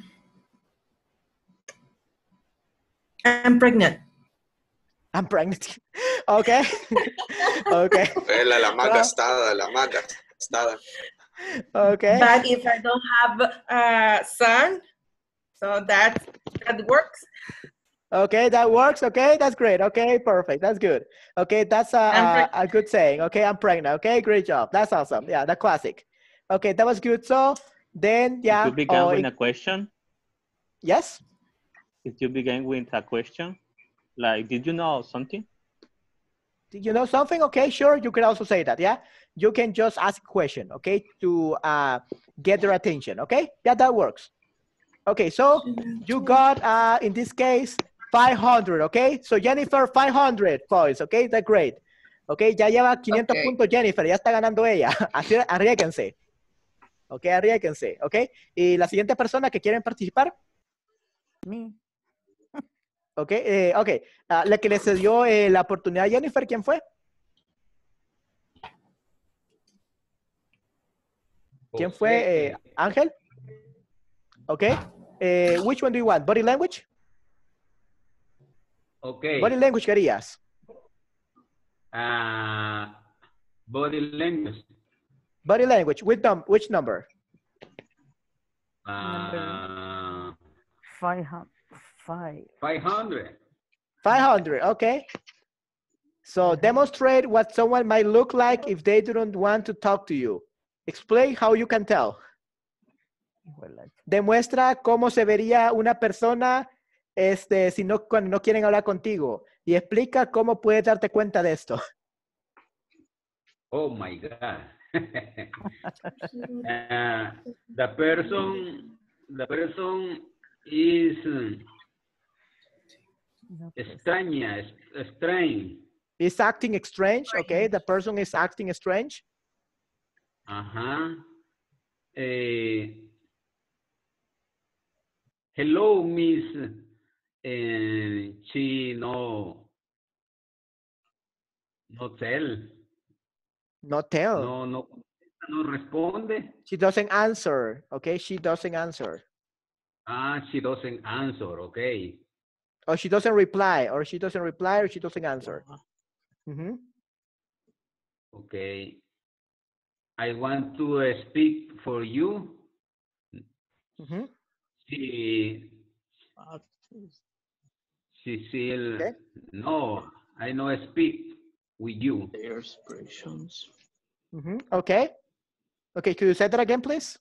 I'm pregnant. I'm pregnant. Okay. Okay. La, la más Well, gastada, la más gastada. okay. But if I don't have a son, so that that works. Okay, that works. Okay, that's great. Okay, perfect. That's good. Okay, that's a, I'm a, preg- a good saying. Okay, I'm pregnant. Okay, great job. That's awesome. Yeah, the classic. Okay, that was good. So then, yeah. If you begin oh, with in- a question, yes. if you begin with a question, like, did you know something? Did you know something? Okay, sure. You can also say that. Yeah, you can just ask a question. Okay, to uh, get their attention. Okay, yeah, that works. Okay, so you got uh, in this case five hundred. Okay, so Jennifer, five hundred points. Okay, that's great. Okay, ya lleva quinientos Okay. puntos Jennifer, ya está ganando ella. Así, arriesguense. Ok, arriesguense. Ok, y la siguiente persona que quieren participar. Me. Ok, eh, ok. Ah, la que le cedió eh, la oportunidad a Jennifer, ¿quién fue? ¿Quién fue? Eh, Ángel. Ok. Eh, which one do you want? Body language? Okay. Body language querías. Uh, body language. Body language, which, num which number? Uh, Five hundred. Five. five hundred. five hundred, okay. So demonstrate what someone might look like if they don't want to talk to you. Explain how you can tell. Demuestra cómo se vería una persona este, si no, cuando no quieren hablar contigo. Y explica cómo puedes darte cuenta de esto. Oh my God. uh, the person, the person is uh, extraña, strange. Is acting strange, okay? The person is acting strange. Uh-huh. Eh, hello, Miss. Eh, she no, no tell. No tell. No, no, no responde. She doesn't answer, okay? She doesn't answer. Ah, she doesn't answer, okay. Or she doesn't reply, or she doesn't reply, or she doesn't answer. Mm-hmm. Okay. I want to uh, speak for you. Mm-hmm. She, she still, Okay. no, I no speak with you. Their expressions. Mm-hmm. Okay. Okay, could you say that again, please?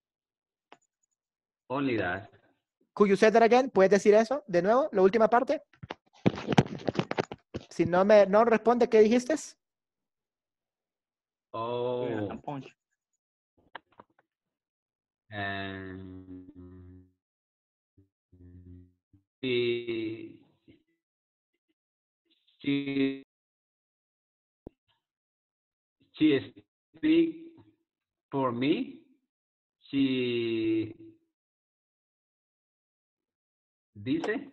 Only that. Could you say that again? ¿Puedes decir eso de nuevo? La última parte. Si no me no responde, ¿qué dijiste? Oh. Yeah, punch. Um, she, she, she speak for me. She dice.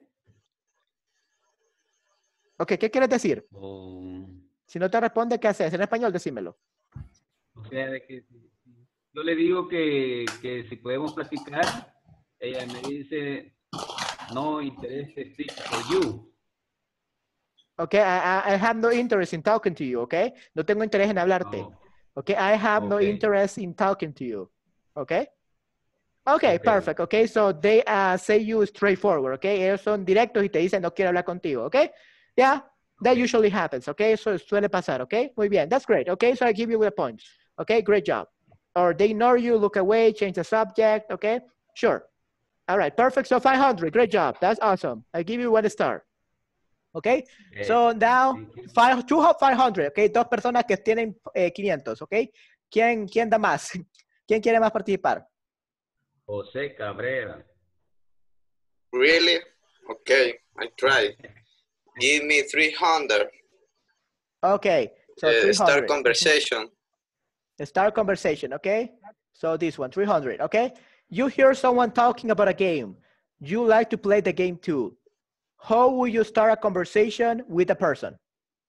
Ok, ¿qué quieres decir? Oh, Si no te responde, ¿qué haces? En español, decímelo. o sea, de que si- si- yo le digo que, que si podemos platicar, ella me dice, no interés speak for you. Okay, I, I I have no interest in talking to you, okay? No tengo interés en hablarte. Oh, Okay, I have no Okay. interest in talking to you. Okay? Okay, Okay. perfect. Okay, so they uh, say you straightforward, okay? Ellos son directos y te dicen no quiero hablar contigo, okay? Yeah, that Okay. usually happens, okay? Eso suele pasar, okay? Muy bien, that's great, okay? So I give you the points, okay? Great job. Or they ignore you, look away, change the subject, okay? Sure. All right, perfect. So five hundred, great job. That's awesome. I give you one star. Okay? Okay. So now, Thank you. five, two of five hundred, okay? Dos personas que tienen eh, quinientos, okay? ¿Quién, ¿Quién da más? ¿Quién quiere más participar? José Cabrera. Really? Okay, I try. Give me three hundred. Okay, so Uh, three start hundred. conversation. Start conversation, okay? So this one, three hundred, okay? You hear someone talking about a game. You like to play the game too. How will you start a conversation with a person?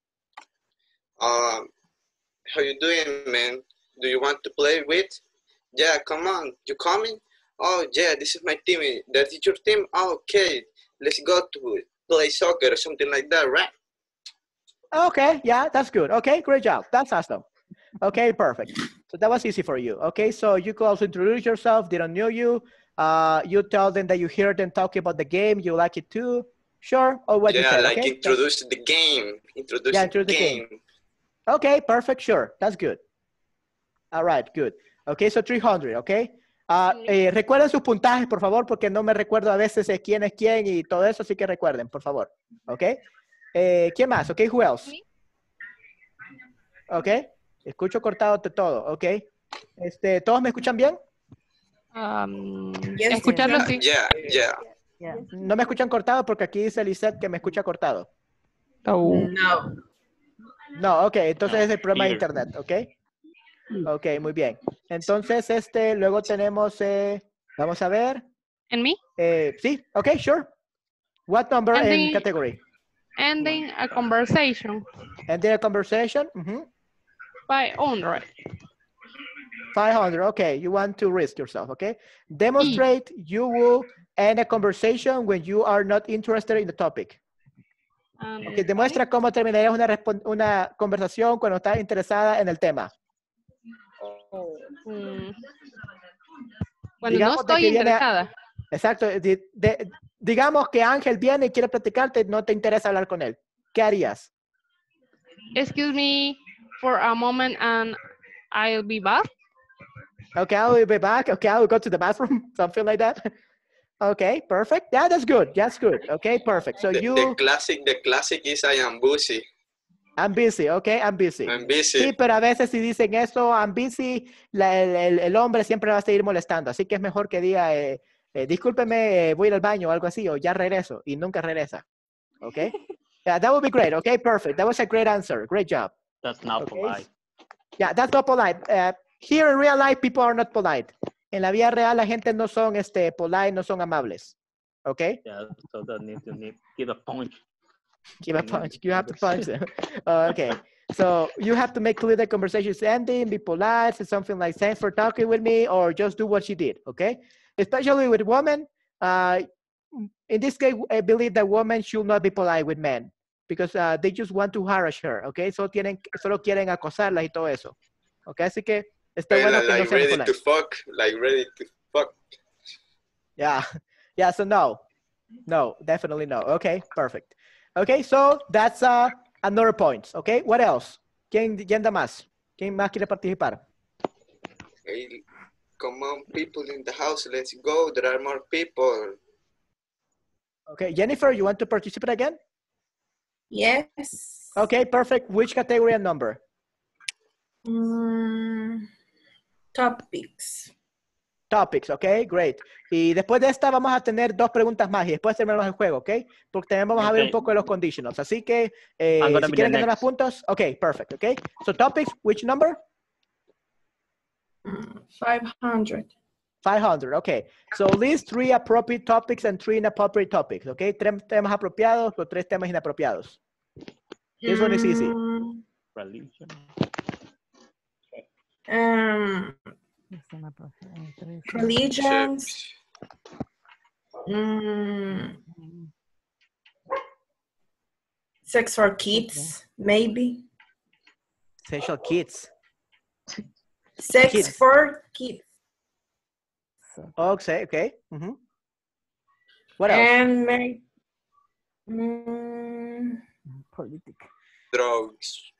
Um, how you doing, man? Do you want to play with? Yeah, come on. You coming? Oh, yeah, this is my team. That is your team? Oh, okay. Let's go to play soccer or something like that, right? Okay, yeah, that's good. Okay, great job. That's awesome. Okay, perfect. So that was easy for you. Okay, so you could also introduce yourself. They don't know you. Uh, you tell them that you hear them talking about the game. You like it too. Sure. Or what you Yeah, said. like Okay. introduce the game. Introduce Yeah, the introduce the game. game. Okay, perfect. Sure. That's good. All right, good. Okay, so three hundred, okay? Ah, eh, recuerden sus puntajes, por favor, porque no me recuerdo a veces de quién es quién y todo eso, así que recuerden, por favor. Okay? Eh, ¿Quién más? Okay, who else? Okay. Escucho cortado de todo, okay. Este, ¿todos me escuchan bien? Um, Yes, escucharlo yeah. sí. Yeah, yeah. Yeah. No me escuchan cortado porque aquí dice Lisette que me escucha cortado. Oh. No. No, ok, entonces No, es el problema de here. internet, ok. Ok, muy bien. Entonces, este, luego tenemos, eh, vamos a ver. ¿En mí? Eh, sí, ok, sure. What number in Ending- category? Ending a conversation Ending a conversation? Mhm. by hundred. five hundred, okay. You want to risk yourself, okay? Demonstrate you will end a conversation when you are not interested in the topic. Um, Que demuestra cómo terminarías una, respon- una conversación cuando estás interesada en el tema. mm, cuando Digamos no de estoy que viene- interesada. Exacto. de- de- digamos que Ángel viene y quiere platicarte, no te interesa hablar con él. ¿Qué harías? Excuse me for a moment and I'll be back. Okay, I will be back. Okay, I will go to the bathroom. Something like that. Okay, perfect. Yeah, that's good. That's good. Okay, perfect. So The, you, the classic, the classic is I am busy. I'm busy. Okay, I'm busy. I'm busy. Sí, pero a veces si dicen eso, I'm busy, la- el, el- el hombre siempre va a seguir molestando. Así que es mejor que diga, eh, eh, discúlpeme, eh, voy a ir al baño o algo así, o ya regreso, y nunca regresa. Okay? Yeah, that would be great. Okay, perfect. That was a great answer. Great job. That's not Okay. polite. Yeah, that's not polite. Uh, here in real life, people are not polite. En la vida real, la gente no son este, polite, no son amables. Okay? Yeah, so that need to need give a punch. Give a punch. You have to punch them. Uh, okay. So you have to make clear the conversation is ending, be polite, say something like, thanks for talking with me, or just do what she did. Okay? Especially with women, uh, in this case, I believe that women should not be polite with men because uh, they just want to harass her. Okay? Solo, tienen, solo quieren acosarla y todo eso. Okay? Así que está And bueno like, que no like sean ready polite. to fuck, like ready to fuck. Yeah. Yeah, so no. No, definitely no. Okay, perfect. Okay, so that's uh, another point. Okay, what else? ¿Quién, quién da más? ¿Quién más quiere participar? Hey, come on, people in the house, let's go. There are more people. Okay, Jennifer, you want to participate again? Yes. Okay, perfect. Which category and number? Mm, topics. Topics, okay, great. Y después de esta vamos a tener dos preguntas más y después terminamos el juego, okay? Porque también vamos a ver un Okay. poco de los conditionals. Así que eh, I'm gonna si be quieren the ganar más next. puntos, okay, perfect, okay? So topics, which number? Mm, five hundred. five hundred, okay. So list three appropriate topics and three inappropriate topics, okay? Tres temas apropiados o tres temas inapropiados. This one is easy. Mm, Religion. um, Es una profe- eh, tres, religions. Chips. Mm, mm, sex for kids, maybe. Sexual kids. Sex Kids. for kids. so- Okay, okay. Mhm. What else? And may, mm, Politics. Drugs.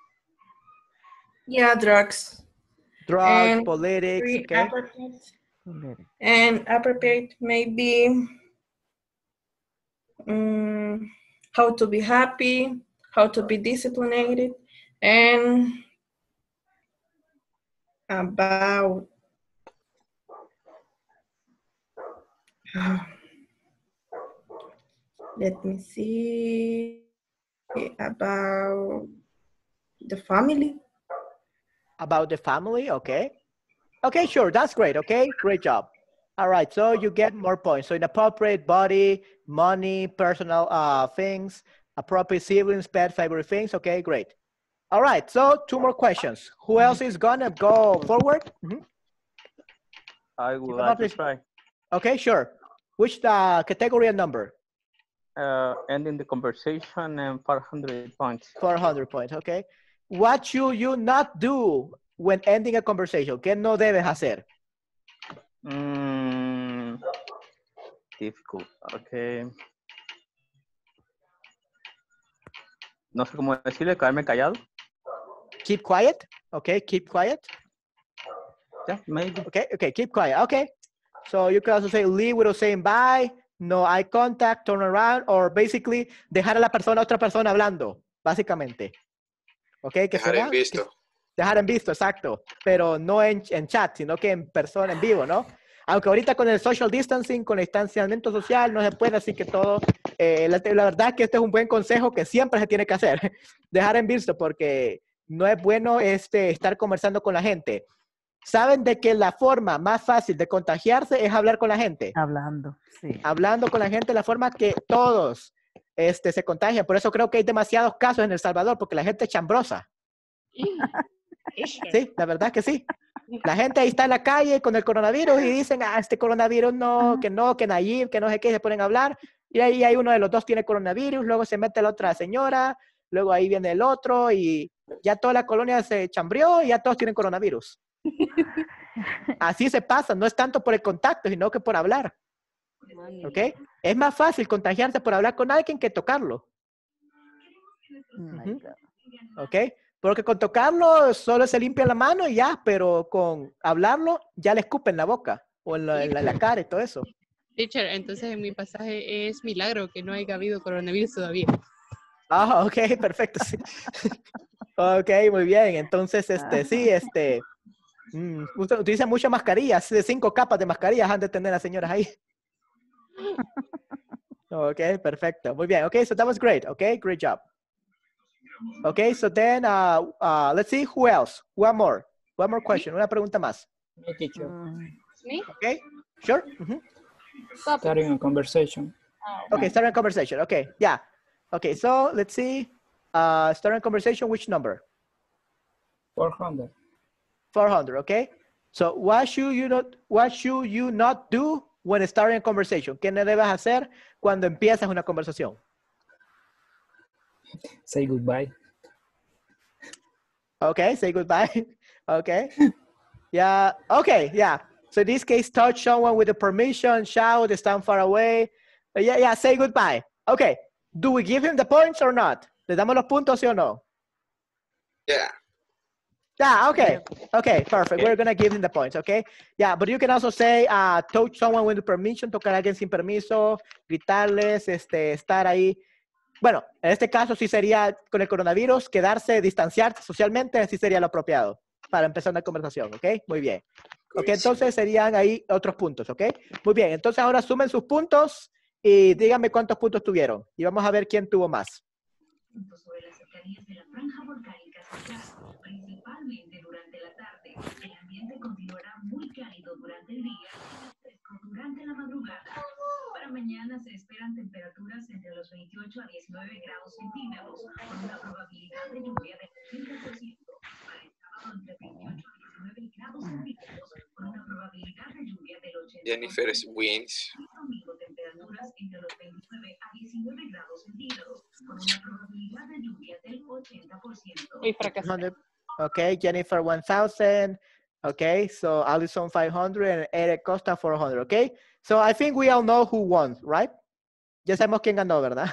yeah, drugs. Drugs, and politics, Three okay. appropriate. Politics. And appropriate maybe mm, how to be happy, how to be disciplined, and about let me see about the family. About the family, okay. Okay, sure, that's great, okay? Great job. All right, so you get more points. So inappropriate body, money, personal uh, things, appropriate siblings, pet, favorite things, okay, great. All right, so two more questions. Who else is gonna go forward? Mhm. I would come like up to with- try. Okay, sure. Which uh, category and number? Uh, ending the conversation and five hundred points. four hundred points, okay. What should you not do when ending a conversation? ¿Qué no debes hacer? Mm, difficult. Okay. No sé cómo decirle, quedarme callado. Keep quiet, okay, keep quiet. Yeah, maybe. Okay, okay, keep quiet, okay. So you can also say leave without saying bye, no eye contact, turn around, or basically dejar a la persona, a otra persona hablando, básicamente. Okay, que Dejar se en va, visto. que- dejar en visto, exacto, pero no en, en chat, sino que en persona, en vivo, ¿no? Aunque ahorita con el social distancing, con el distanciamiento social, no se puede, así que todo, eh, la, la verdad es que este es un buen consejo que siempre se tiene que hacer, dejar en visto, porque no es bueno este, estar conversando con la gente. Saben de que la forma más fácil de contagiarse es hablar con la gente. Hablando, sí. Hablando con la gente, la forma que todos este, se contagian. Por eso creo que hay demasiados casos en El Salvador, porque la gente es chambrosa. Sí, la verdad que sí. La gente ahí está en la calle con el coronavirus y dicen, ah, este coronavirus no, que no, que Nayib, que no sé qué, se ponen a hablar. Y ahí hay uno de los dos tiene coronavirus, luego se mete la otra señora, luego ahí viene el otro y ya toda la colonia se chambrió y ya todos tienen coronavirus. Así se pasa, no es tanto por el contacto, sino que por hablar. ¿Ok? Es más fácil contagiarse por hablar con alguien que tocarlo. Uh-huh. ¿Ok? Porque con tocarlo solo se limpia la mano y ya, pero con hablarlo ya le escupen la boca o en la, en la, en la cara y todo eso. Teacher, entonces en mi pasaje es milagro que no haya habido coronavirus todavía. Ah, ok, perfecto. Sí. Ok, muy bien. Entonces, este, sí, este, mm, usted utiliza muchas mascarillas, de cinco capas de mascarillas han de tener las señoras ahí. Ok, perfecto. Muy bien. Okay, so that was great. Okay, great job. Okay, so then, uh, uh, let's see who else. One more. One more question. Una pregunta más. Me, teacher. Me? Okay, sure. Mm-hmm. Starting a conversation. Okay, starting a conversation. Okay, yeah. Okay, so let's see. Uh, starting a conversation, which number? four hundred. four hundred, okay? So what should you not, what should you not do when starting a conversation? ¿Qué no debes hacer cuando empiezas una conversación? Say goodbye. Okay, say goodbye. Okay. Yeah, okay, yeah. So in this case, touch someone with the permission, shout, stand far away. Uh, yeah, yeah, say goodbye. Okay. Do we give him the points or not? ¿Le damos los puntos, sí o no? Yeah. Yeah, okay. Okay, perfect. We're going to give him the points, okay? Yeah, but you can also say, uh, touch someone with permission, tocar a alguien sin permiso, gritarles, este, estar ahí. Bueno, en este caso sí sería con el coronavirus, quedarse, distanciarse socialmente, sí sería lo apropiado para empezar una conversación, ¿ok? Muy bien. Ok, entonces serían ahí otros puntos, ¿ok? Muy bien, entonces ahora sumen sus puntos y díganme cuántos puntos tuvieron. Y vamos a ver quién tuvo más. Sobre las cercanías de la franja volcánica central, principalmente durante la tarde. El ambiente continuará muy cálido durante el día y fresco durante la madrugada. Para mañana se esperan temperaturas entre los veintiocho a diecinueve grados centígrados, con una probabilidad de lluvia del ochenta por ciento. Para el sábado entre veintiocho a diecinueve grados centígrados, con una probabilidad de lluvia del ochenta por ciento. Jennifer's wins. Domingo temperaturas entre los veintiocho a diecinueve grados centígrados, con una probabilidad de lluvia del ochenta por ciento. Y fracasé. Okay, Jennifer one thousand. Okay, so Allison five hundred and Eric Costa four hundred. Okay, so I think we all know who won, right? Ya sabemos quién ganó, ¿verdad?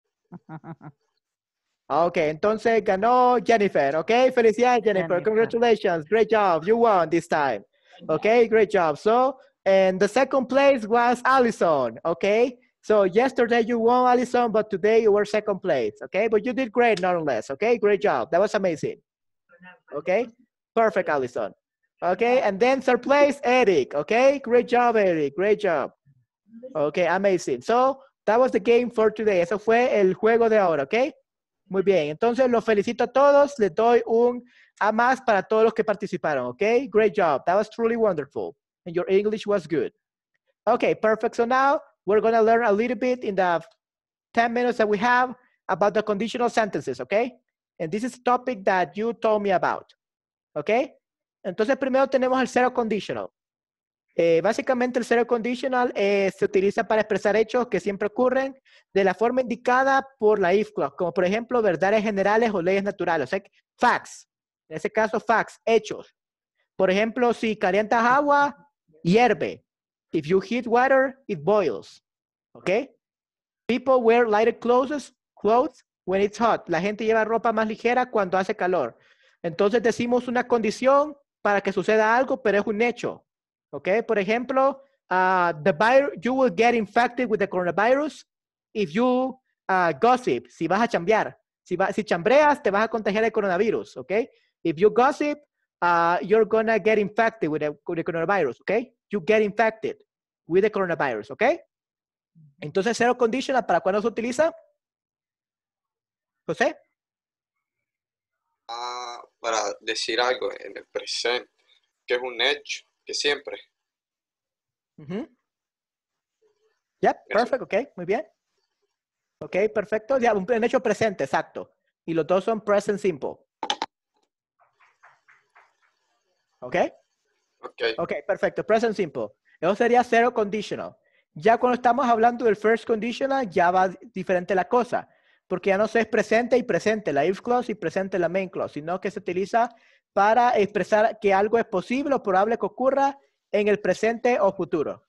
Okay, entonces ganó Jennifer. Okay, felicidades Jennifer. Jennifer. Congratulations, great job. You won this time. Okay, great job. So, and the second place was Allison. Okay, so yesterday you won, Allison, but today you were second place. Okay, but you did great nonetheless. Okay, great job. That was amazing. Okay, perfect, Allison. Okay, and then third place, Eric. Okay, great job, Eric. Great job. Okay, amazing. So that was the game for today. Eso fue el juego de ahora. Okay, muy bien. Entonces los felicito a todos. Les doy un A más para todos los que participaron. Okay, great job. That was truly wonderful, and your English was good. Okay, perfect. So now we're gonna learn a little bit in the ten minutes that we have about the conditional sentences. Okay. And this is a topic that you told me about. ¿Ok? Entonces, primero tenemos el zero conditional. Eh, básicamente, el zero conditional eh, se utiliza para expresar hechos que siempre ocurren de la forma indicada por la if clause, como por ejemplo, verdades generales o leyes naturales. O sea, facts. En ese caso, facts, hechos. Por ejemplo, si calientas agua, hierve. If you heat water, it boils. ¿Ok? People wear lighter clothes, clothes when it's hot. La gente lleva ropa más ligera cuando hace calor. Entonces decimos una condición para que suceda algo, pero es un hecho. ¿Ok? Por ejemplo, uh, the virus, you will get infected with the coronavirus if you uh, gossip. Si vas a chambear. Si, va, si chambreas, te vas a contagiar el coronavirus. ¿Ok? If you gossip, uh, you're gonna get infected with the, with the coronavirus. ¿Ok? You get infected with the coronavirus. ¿Ok? Entonces, zero conditional, ¿para cuándo se utiliza? José. Ah, para decir algo en el presente, que es un hecho, que siempre. Uh-huh. Yep, perfect, ok, muy bien. Ok, perfecto. Ya, un, un hecho presente, exacto. Y los dos son present simple. Ok. Ok. Ok, perfecto, present simple. Eso sería zero conditional. Ya cuando estamos hablando del first conditional, ya va diferente la cosa. Porque ya no se es presente y presente, la if clause y presente la main clause, sino que se utiliza para expresar que algo es posible o probable que ocurra en el presente o futuro.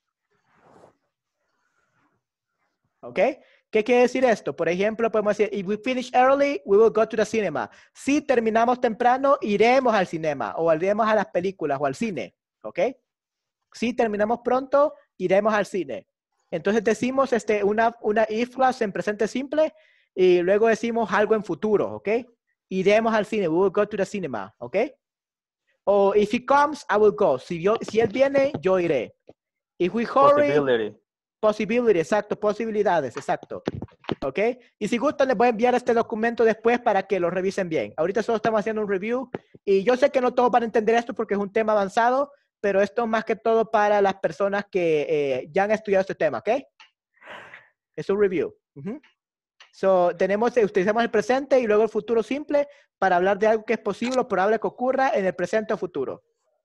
¿Ok? ¿Qué quiere decir esto? Por ejemplo, podemos decir, if we finish early, we will go to the cinema. Si terminamos temprano, iremos al cinema o iremos a las películas o al cine. ¿Ok? Si terminamos pronto, iremos al cine. Entonces decimos este, una, una if clause en presente simple y luego decimos algo en futuro. ¿Ok? Iremos al cine. We will go to the cinema. ¿Ok? O if he comes, I will go. Si, yo, si él viene, yo iré. If we hurry. Possibility. Possibility, exacto. Posibilidades, exacto. ¿Ok? Y si gustan, les voy a enviar este documento después para que lo revisen bien. Ahorita solo estamos haciendo un review. Y yo sé que no todos van a entender esto porque es un tema avanzado, pero esto es más que todo para las personas que eh, ya han estudiado este tema, ¿ok? Es un review. Uh-huh. So, tenemos, utilizamos el presente y luego el futuro simple para hablar de algo que es posible o probable que ocurra en el presente o futuro.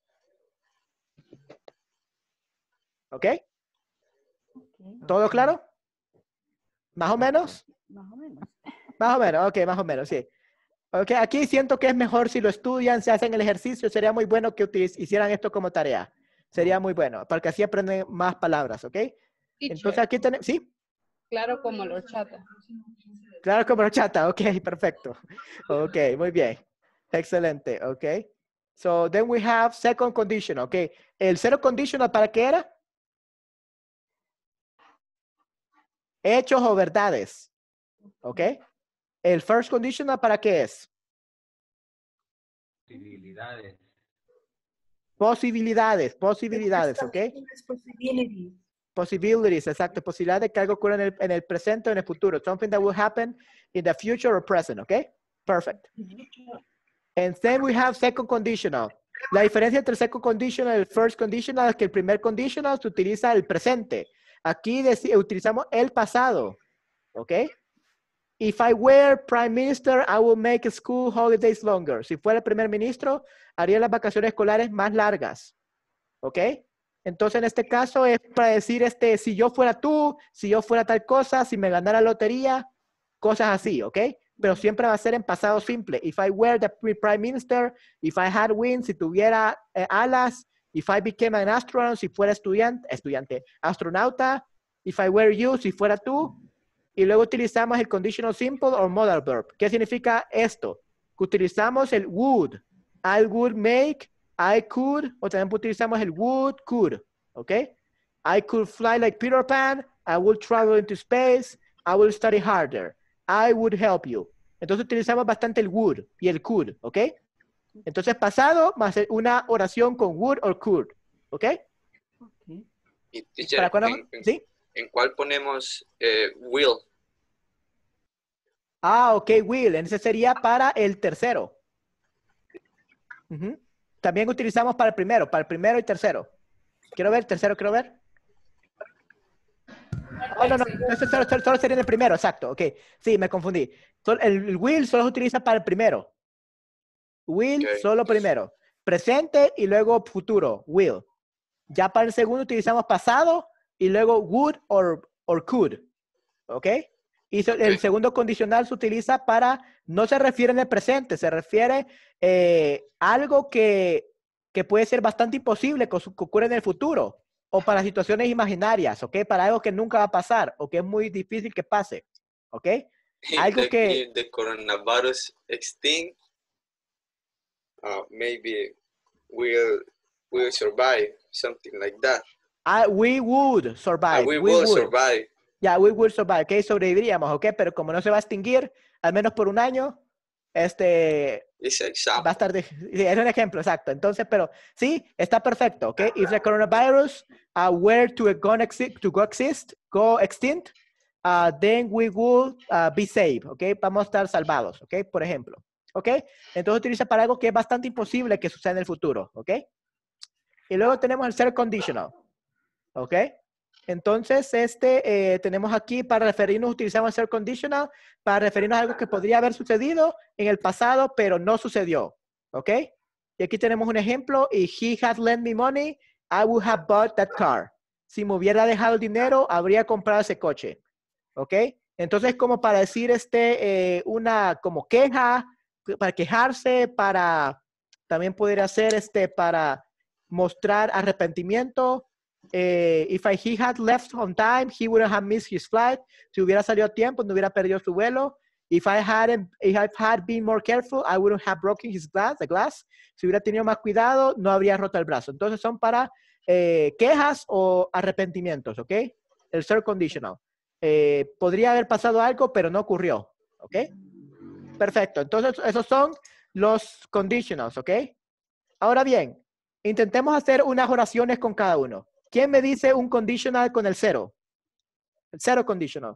¿Ok? ¿Todo claro? ¿Más o menos? Más o menos. Más o menos, ok, más o menos, sí. Ok, aquí siento que es mejor si lo estudian, se hacen el ejercicio, sería muy bueno que hicieran esto como tarea. Sería muy bueno, porque así aprenden más palabras, ¿ok? Entonces aquí tenemos, ¿sí? Claro como los chata. Claro como los chata, ok, perfecto. Ok, muy bien. Excelente, ok. So, then we have second conditional, ok. ¿El zero conditional para qué era? Hechos o verdades, ok. ¿El first conditional para qué es? Posibilidades. Posibilidades, posibilidades, ¿ok? Possibilities. Possibilities, exacto. Posibilidades de que algo ocurra en el, en el presente o en el futuro. Something that will happen in the future or present, ¿ok? Perfect. And then we have second conditional. La diferencia entre el second conditional y el first conditional es que el primer conditional se utiliza el presente. Aquí utilizamos el pasado, ¿ok? If I were prime minister, I will make school holidays longer. Si fuera el primer ministro, haría las vacaciones escolares más largas. ¿Ok? Entonces, en este caso es para decir, este, si yo fuera tú, si yo fuera tal cosa, si me ganara la lotería, cosas así, ¿ok? Pero siempre va a ser en pasado simple. If I were the prime minister, if I had wings, si tuviera eh, alas, if I became an astronaut, si fuera estudiante, estudiante, astronauta, if I were you, si fuera tú. Y luego utilizamos el conditional simple o modal verb. ¿Qué significa esto? Que utilizamos el would. I would make, I could, o también utilizamos el would, could. ¿Ok? I could fly like Peter Pan. I would travel into space. I will study harder. I would help you. Entonces utilizamos bastante el would y el could. ¿Ok? Entonces pasado más una oración con would or could. ¿Ok? Y, teacher, ¿Para en, en, ¿sí? ¿En cuál ponemos eh, will? Ah, ok, will. Ese sería para el tercero. Uh-huh. También utilizamos para el primero, para el primero y tercero. Quiero ver, tercero, quiero ver. Oh, no, no, ese solo, solo, solo sería en el primero, exacto. Ok, sí, me confundí. El, el will solo se utiliza para el primero. Will, okay. Solo primero. Presente y luego futuro, will. Ya para el segundo utilizamos pasado y luego would or, or could. ¿Ok? Y so, okay. El segundo condicional se utiliza para, no se refiere en el presente, se refiere eh, a algo que, que puede ser bastante imposible que, que ocurra en el futuro. O para situaciones imaginarias, ¿ok? Para algo que nunca va a pasar o que es muy difícil que pase. ¿Ok? Algo the, que... The coronavirus extinct, uh, maybe we'll, we'll survive, something like that. Uh, we would survive. Uh, we, we will would. survive. Yeah, we will survive. Ok, sobreviviríamos, ok, pero como no se va a extinguir, al menos por un año, este... va a estar de, es un ejemplo, exacto. Entonces, pero sí, está perfecto, ok. If the coronavirus uh, were to go, exist, to go exist, go extinct, uh, then we will uh, be safe, ok. Vamos a estar salvados, ok, por ejemplo. Ok, entonces utiliza para algo que es bastante imposible que suceda en el futuro, ok. Y luego tenemos el ser conditional, ok. Entonces, este, eh, tenemos aquí para referirnos, utilizamos el ser conditional para referirnos a algo que podría haber sucedido en el pasado, pero no sucedió. ¿Ok? Y aquí tenemos un ejemplo. If he had lent me money, I would have bought that car. si me hubiera dejado el dinero, habría comprado ese coche. ¿Ok? Entonces, como para decir este, eh, una como queja, para quejarse, para también podría ser este, para mostrar arrepentimiento. Eh, if I, he had left on time, he wouldn't have missed his flight. Si hubiera salido a tiempo, no hubiera perdido su vuelo. If I hadn't, if I had been more careful, I wouldn't have broken his glass, the glass. Si hubiera tenido más cuidado, no habría roto el brazo. Entonces son para eh, quejas o arrepentimientos, ¿ok? El third conditional. Eh, podría haber pasado algo, pero no ocurrió, ¿ok? Perfecto. Entonces esos son los conditionals, ¿ok? Ahora bien, intentemos hacer unas oraciones con cada uno. ¿Quién me dice un conditional con el cero? El cero conditional.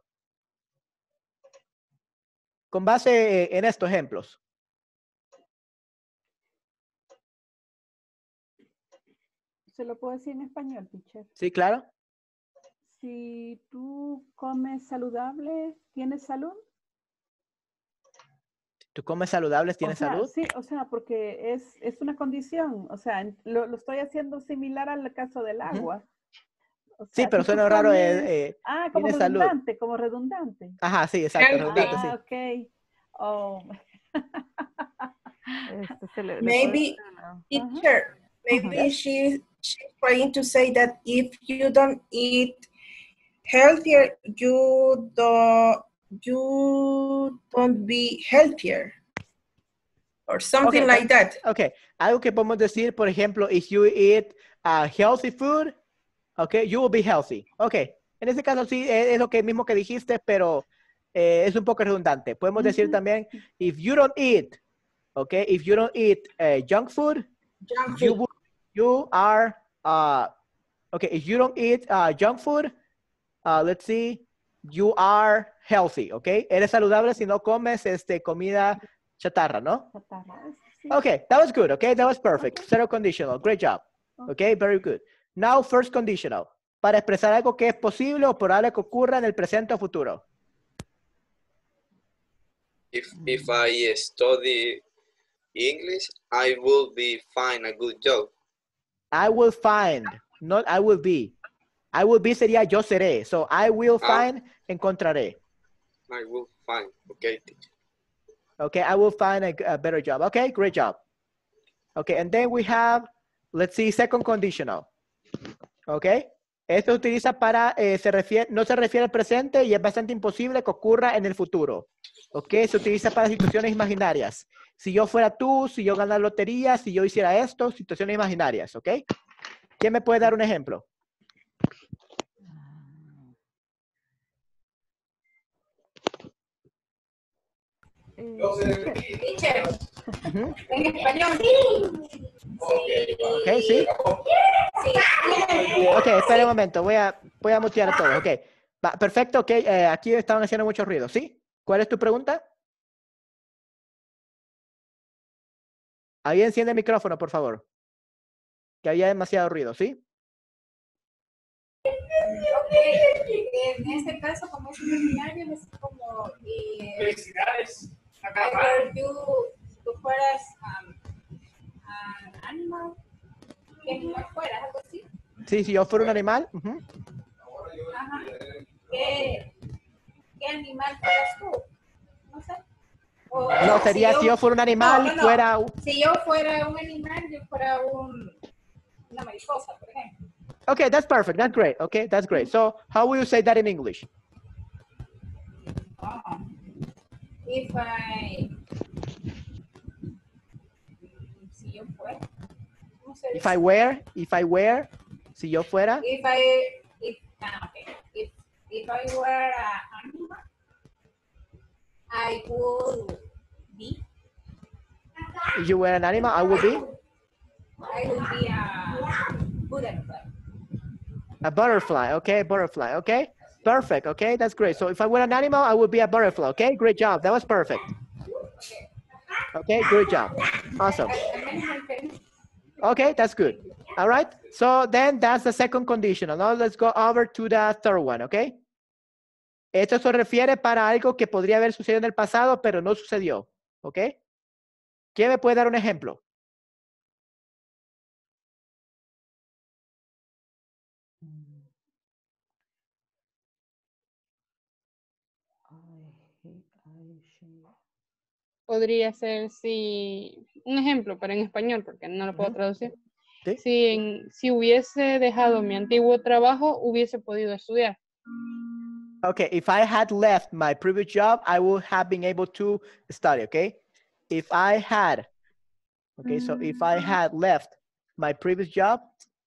Con base en estos ejemplos. ¿Se lo puedo decir en español, teacher? Sí, claro. Si tú comes saludable, ¿tienes salud? ¿Tú comes saludables, tienes o sea, salud? Sí, o sea, porque es, es una condición. O sea, lo, lo estoy haciendo similar al caso del agua. O sea, sí, pero si tú suena raro. comes- Eh, eh, ah, como ¿tienes salud? redundante, como redundante. Ajá, sí, exacto. Redundante, sí. Ah, ok. Oh. Este se le- le Maybe, puede- teacher, maybe Uh-huh. she, she's trying to say that if you don't eat healthier, you don't, you don't be healthier. Or something Okay, like that. Ok, algo que podemos decir, por ejemplo, if you eat uh, healthy food, okay, you will be healthy. Ok, en ese caso sí, es, es lo que mismo que dijiste, pero eh, es un poco redundante. Podemos decir también, if you don't eat, okay, if you don't eat uh, junk food, Junk you, food. will- you are, uh, okay, if you don't eat uh, junk food, uh, let's see, you are healthy, okay? Eres saludable si no comes este, comida chatarra, ¿no? Okay, that was good, okay? That was perfect. Zero conditional, great job. Okay, very good. Now, first conditional. Para expresar algo que es posible o probable que ocurra en el presente o futuro. If if I study English, I will be find a good job. I will find, not I will be. I will be sería yo seré. So, I will Ah. find, encontraré. I will find. Okay, teacher. Okay, I will find a, a better job. Okay, great job. Okay, and then we have, let's see, second conditional. Okay, esto se utiliza para, eh, se refiere, no se refiere al presente y es bastante imposible que ocurra en el futuro. Okay, se utiliza para situaciones imaginarias. Si yo fuera tú, si yo ganara lotería, si yo hiciera esto, situaciones imaginarias. Okay, ¿quién me puede dar un ejemplo? Teacher, Ujú. en español. Ok, sí. Ok, espera un momento. Voy a, voy a mutear a todos. Ok. Va, perfecto, ok. eh, aquí estaban haciendo mucho ruido. ¿Sí? ¿Cuál es tu pregunta? Ahí enciende el micrófono, por favor. Que había demasiado ruido, ¿sí? En este caso, como es un seminario, es como... Eh, Felicidades. where you, si tú fueras um, an animal, ¿qué animal fueras? Algo así. Sí, si yo fuera un animal. Ujú. Ajá. ¿Qué, ¿Qué animal fueras tú? No sé. O, No, sería si yo fuera un animal, no, no, no. fuera... un- Si yo fuera un animal, yo fuera un, una mariposa, por ejemplo. Okay, that's perfect. That's great. Okay, that's great. So, how will you say that in English? Uh, if I... Si yo fuera... ¿Cómo se If dice? I were, if I were, si yo fuera. If I... If, ah, okay. If, if I were an animal, I would be... If you were an animal, I would be I would be a butterfly. a butterfly. Okay, butterfly. Okay, perfect. Okay, that's great. So if I were an animal, I would be a butterfly. Okay, great job. That was perfect. Okay, great job. Awesome. Okay, that's good. All right. So then that's the second conditional. Now let's go over to the third one. Okay. Esto se refiere para algo que podría haber sucedido en el pasado, pero no sucedió. Okay. ¿Quién me puede dar un ejemplo? podría ser si, un ejemplo, pero en español, porque no lo puedo Ujú. traducir. ¿Sí? Si, en- si hubiese dejado mi antiguo trabajo, hubiese podido estudiar. Okay, if I had left my previous job, I would have been able to study, okay? If I had, okay, so if I had left my previous job,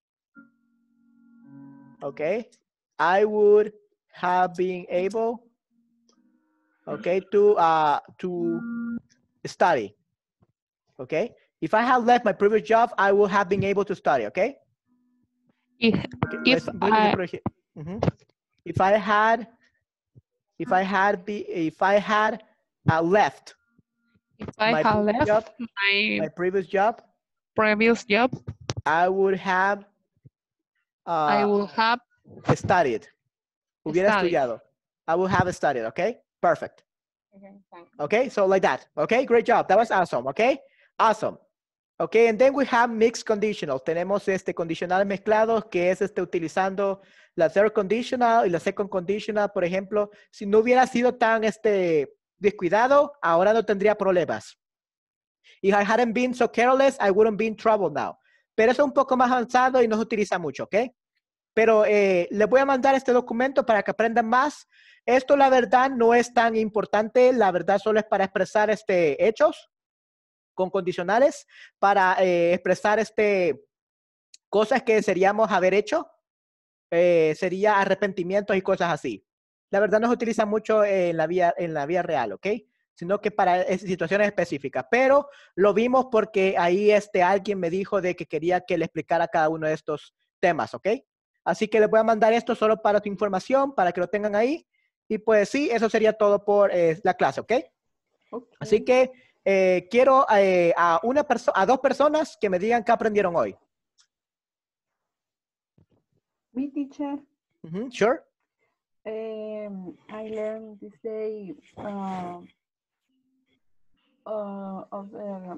okay, I would have been able, okay, to uh to study, okay? If I had left my previous job, I would have been able to study, okay? If, Okay, if let's- let me I, put it here. Mhm. If I had, if I had be, if I had uh, left if I my had previous left job, my my previous job, previous job, I would have I uh, would have studied. Hubiera studied. estudiado. I would have studied, okay? Perfect. Okay, thanks. Okay, so like that. Okay, great job. That was awesome, okay? Awesome. Okay, and then we have mixed conditionals. Tenemos este condicionales mezclados, que es este utilizando la third conditional y la second conditional. Por ejemplo, si no hubiera sido tan este descuidado, ahora no tendría problemas. If I hadn't been so careless, I wouldn't be in trouble now. Pero eso es un poco más avanzado y no se utiliza mucho, ¿ok? Pero eh, les voy a mandar este documento para que aprendan más. Esto, la verdad, no es tan importante. La verdad, solo es para expresar este, hechos con condicionales, para eh, expresar este, cosas que desearíamos haber hecho. Eh, sería arrepentimientos y cosas así. La verdad, no se utiliza mucho en la vía, en la vía real, ¿ok? Sino que para situaciones específicas. Pero lo vimos porque ahí este, alguien me dijo de que quería que le explicara cada uno de estos temas, ¿ok? Así que les voy a mandar esto solo para tu información, para que lo tengan ahí. Y pues sí, eso sería todo por eh, la clase, ¿ok? Okay. Así que eh, quiero eh, a, una perso- a dos personas que me digan qué aprendieron hoy. Me, teacher. Mm-hmm, sure. Um, I learned this day uh, uh, of uh,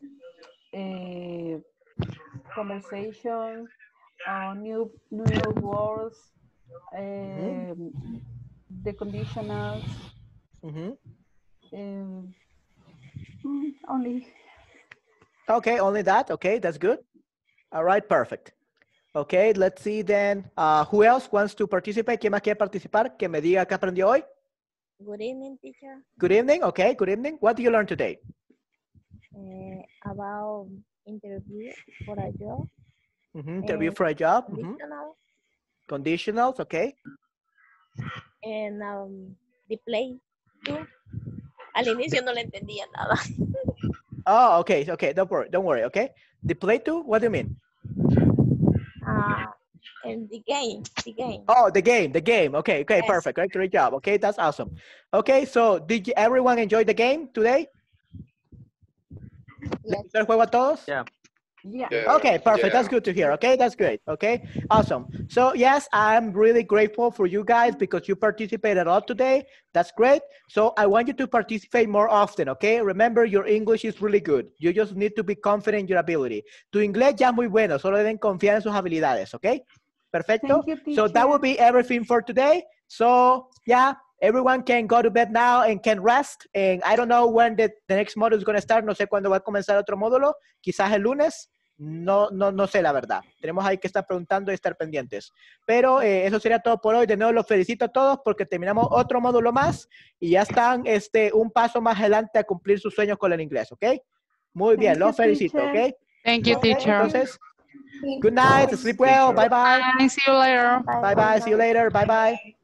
a conversation, uh, new new words, um, Mm-hmm. the conditionals. Mm-hmm. Um, mm, only. Okay, only that. Okay, that's good. All right, perfect. Okay, let's see then. Uh, who else wants to participate? ¿Quién más quiere participar? Que me diga qué aprendió hoy. Good evening, teacher. Good evening. Okay, good evening. What did you learn today? Uh, about interview for a job. Mm-hmm. Interview and for a job. Mm-hmm. Conditional. Conditionals. Okay. And um, the play too. Al inicio no le entendía nada. Oh, okay. Okay. Don't worry. Don't worry. Okay. The play too. What do you mean? Uh, and the game, the game. Oh, the game. The game. Okay. Okay. Yes. Perfect. Great. Great job. Okay. That's awesome. Okay. So, did you, everyone enjoy the game today? ¿Les gustó el juego a todos? Yeah. Yeah. Yeah. Okay, perfect. Yeah. That's good to hear. Okay, that's great. Okay, awesome. So yes, I'm really grateful for you guys because you participated a lot today. That's great. So I want you to participate more often. Okay, remember your English is really good. You just need to be confident in your ability. Tu inglés ya es muy bueno. Solo deben confiar en sus habilidades. Okay, perfecto. Thank you, So that will teacher. be everything for today. So yeah. Everyone can go to bed now and can rest. And I don't know when the, the next module is going to start. No sé cuándo va a comenzar otro módulo. Quizás el lunes. No, no, no sé la verdad. Tenemos ahí que estar preguntando y estar pendientes. Pero eh, eso sería todo por hoy. De nuevo los felicito a todos porque terminamos otro módulo más y ya están este, un paso más adelante a cumplir sus sueños con el inglés. ¿Ok? Muy bien. Thank Los you, felicito. teacher. ¿Ok? Thank you, Ok, teacher. entonces, good night. Sleep well. Bye bye. Bye. See you later. Bye bye. See you later. Bye bye.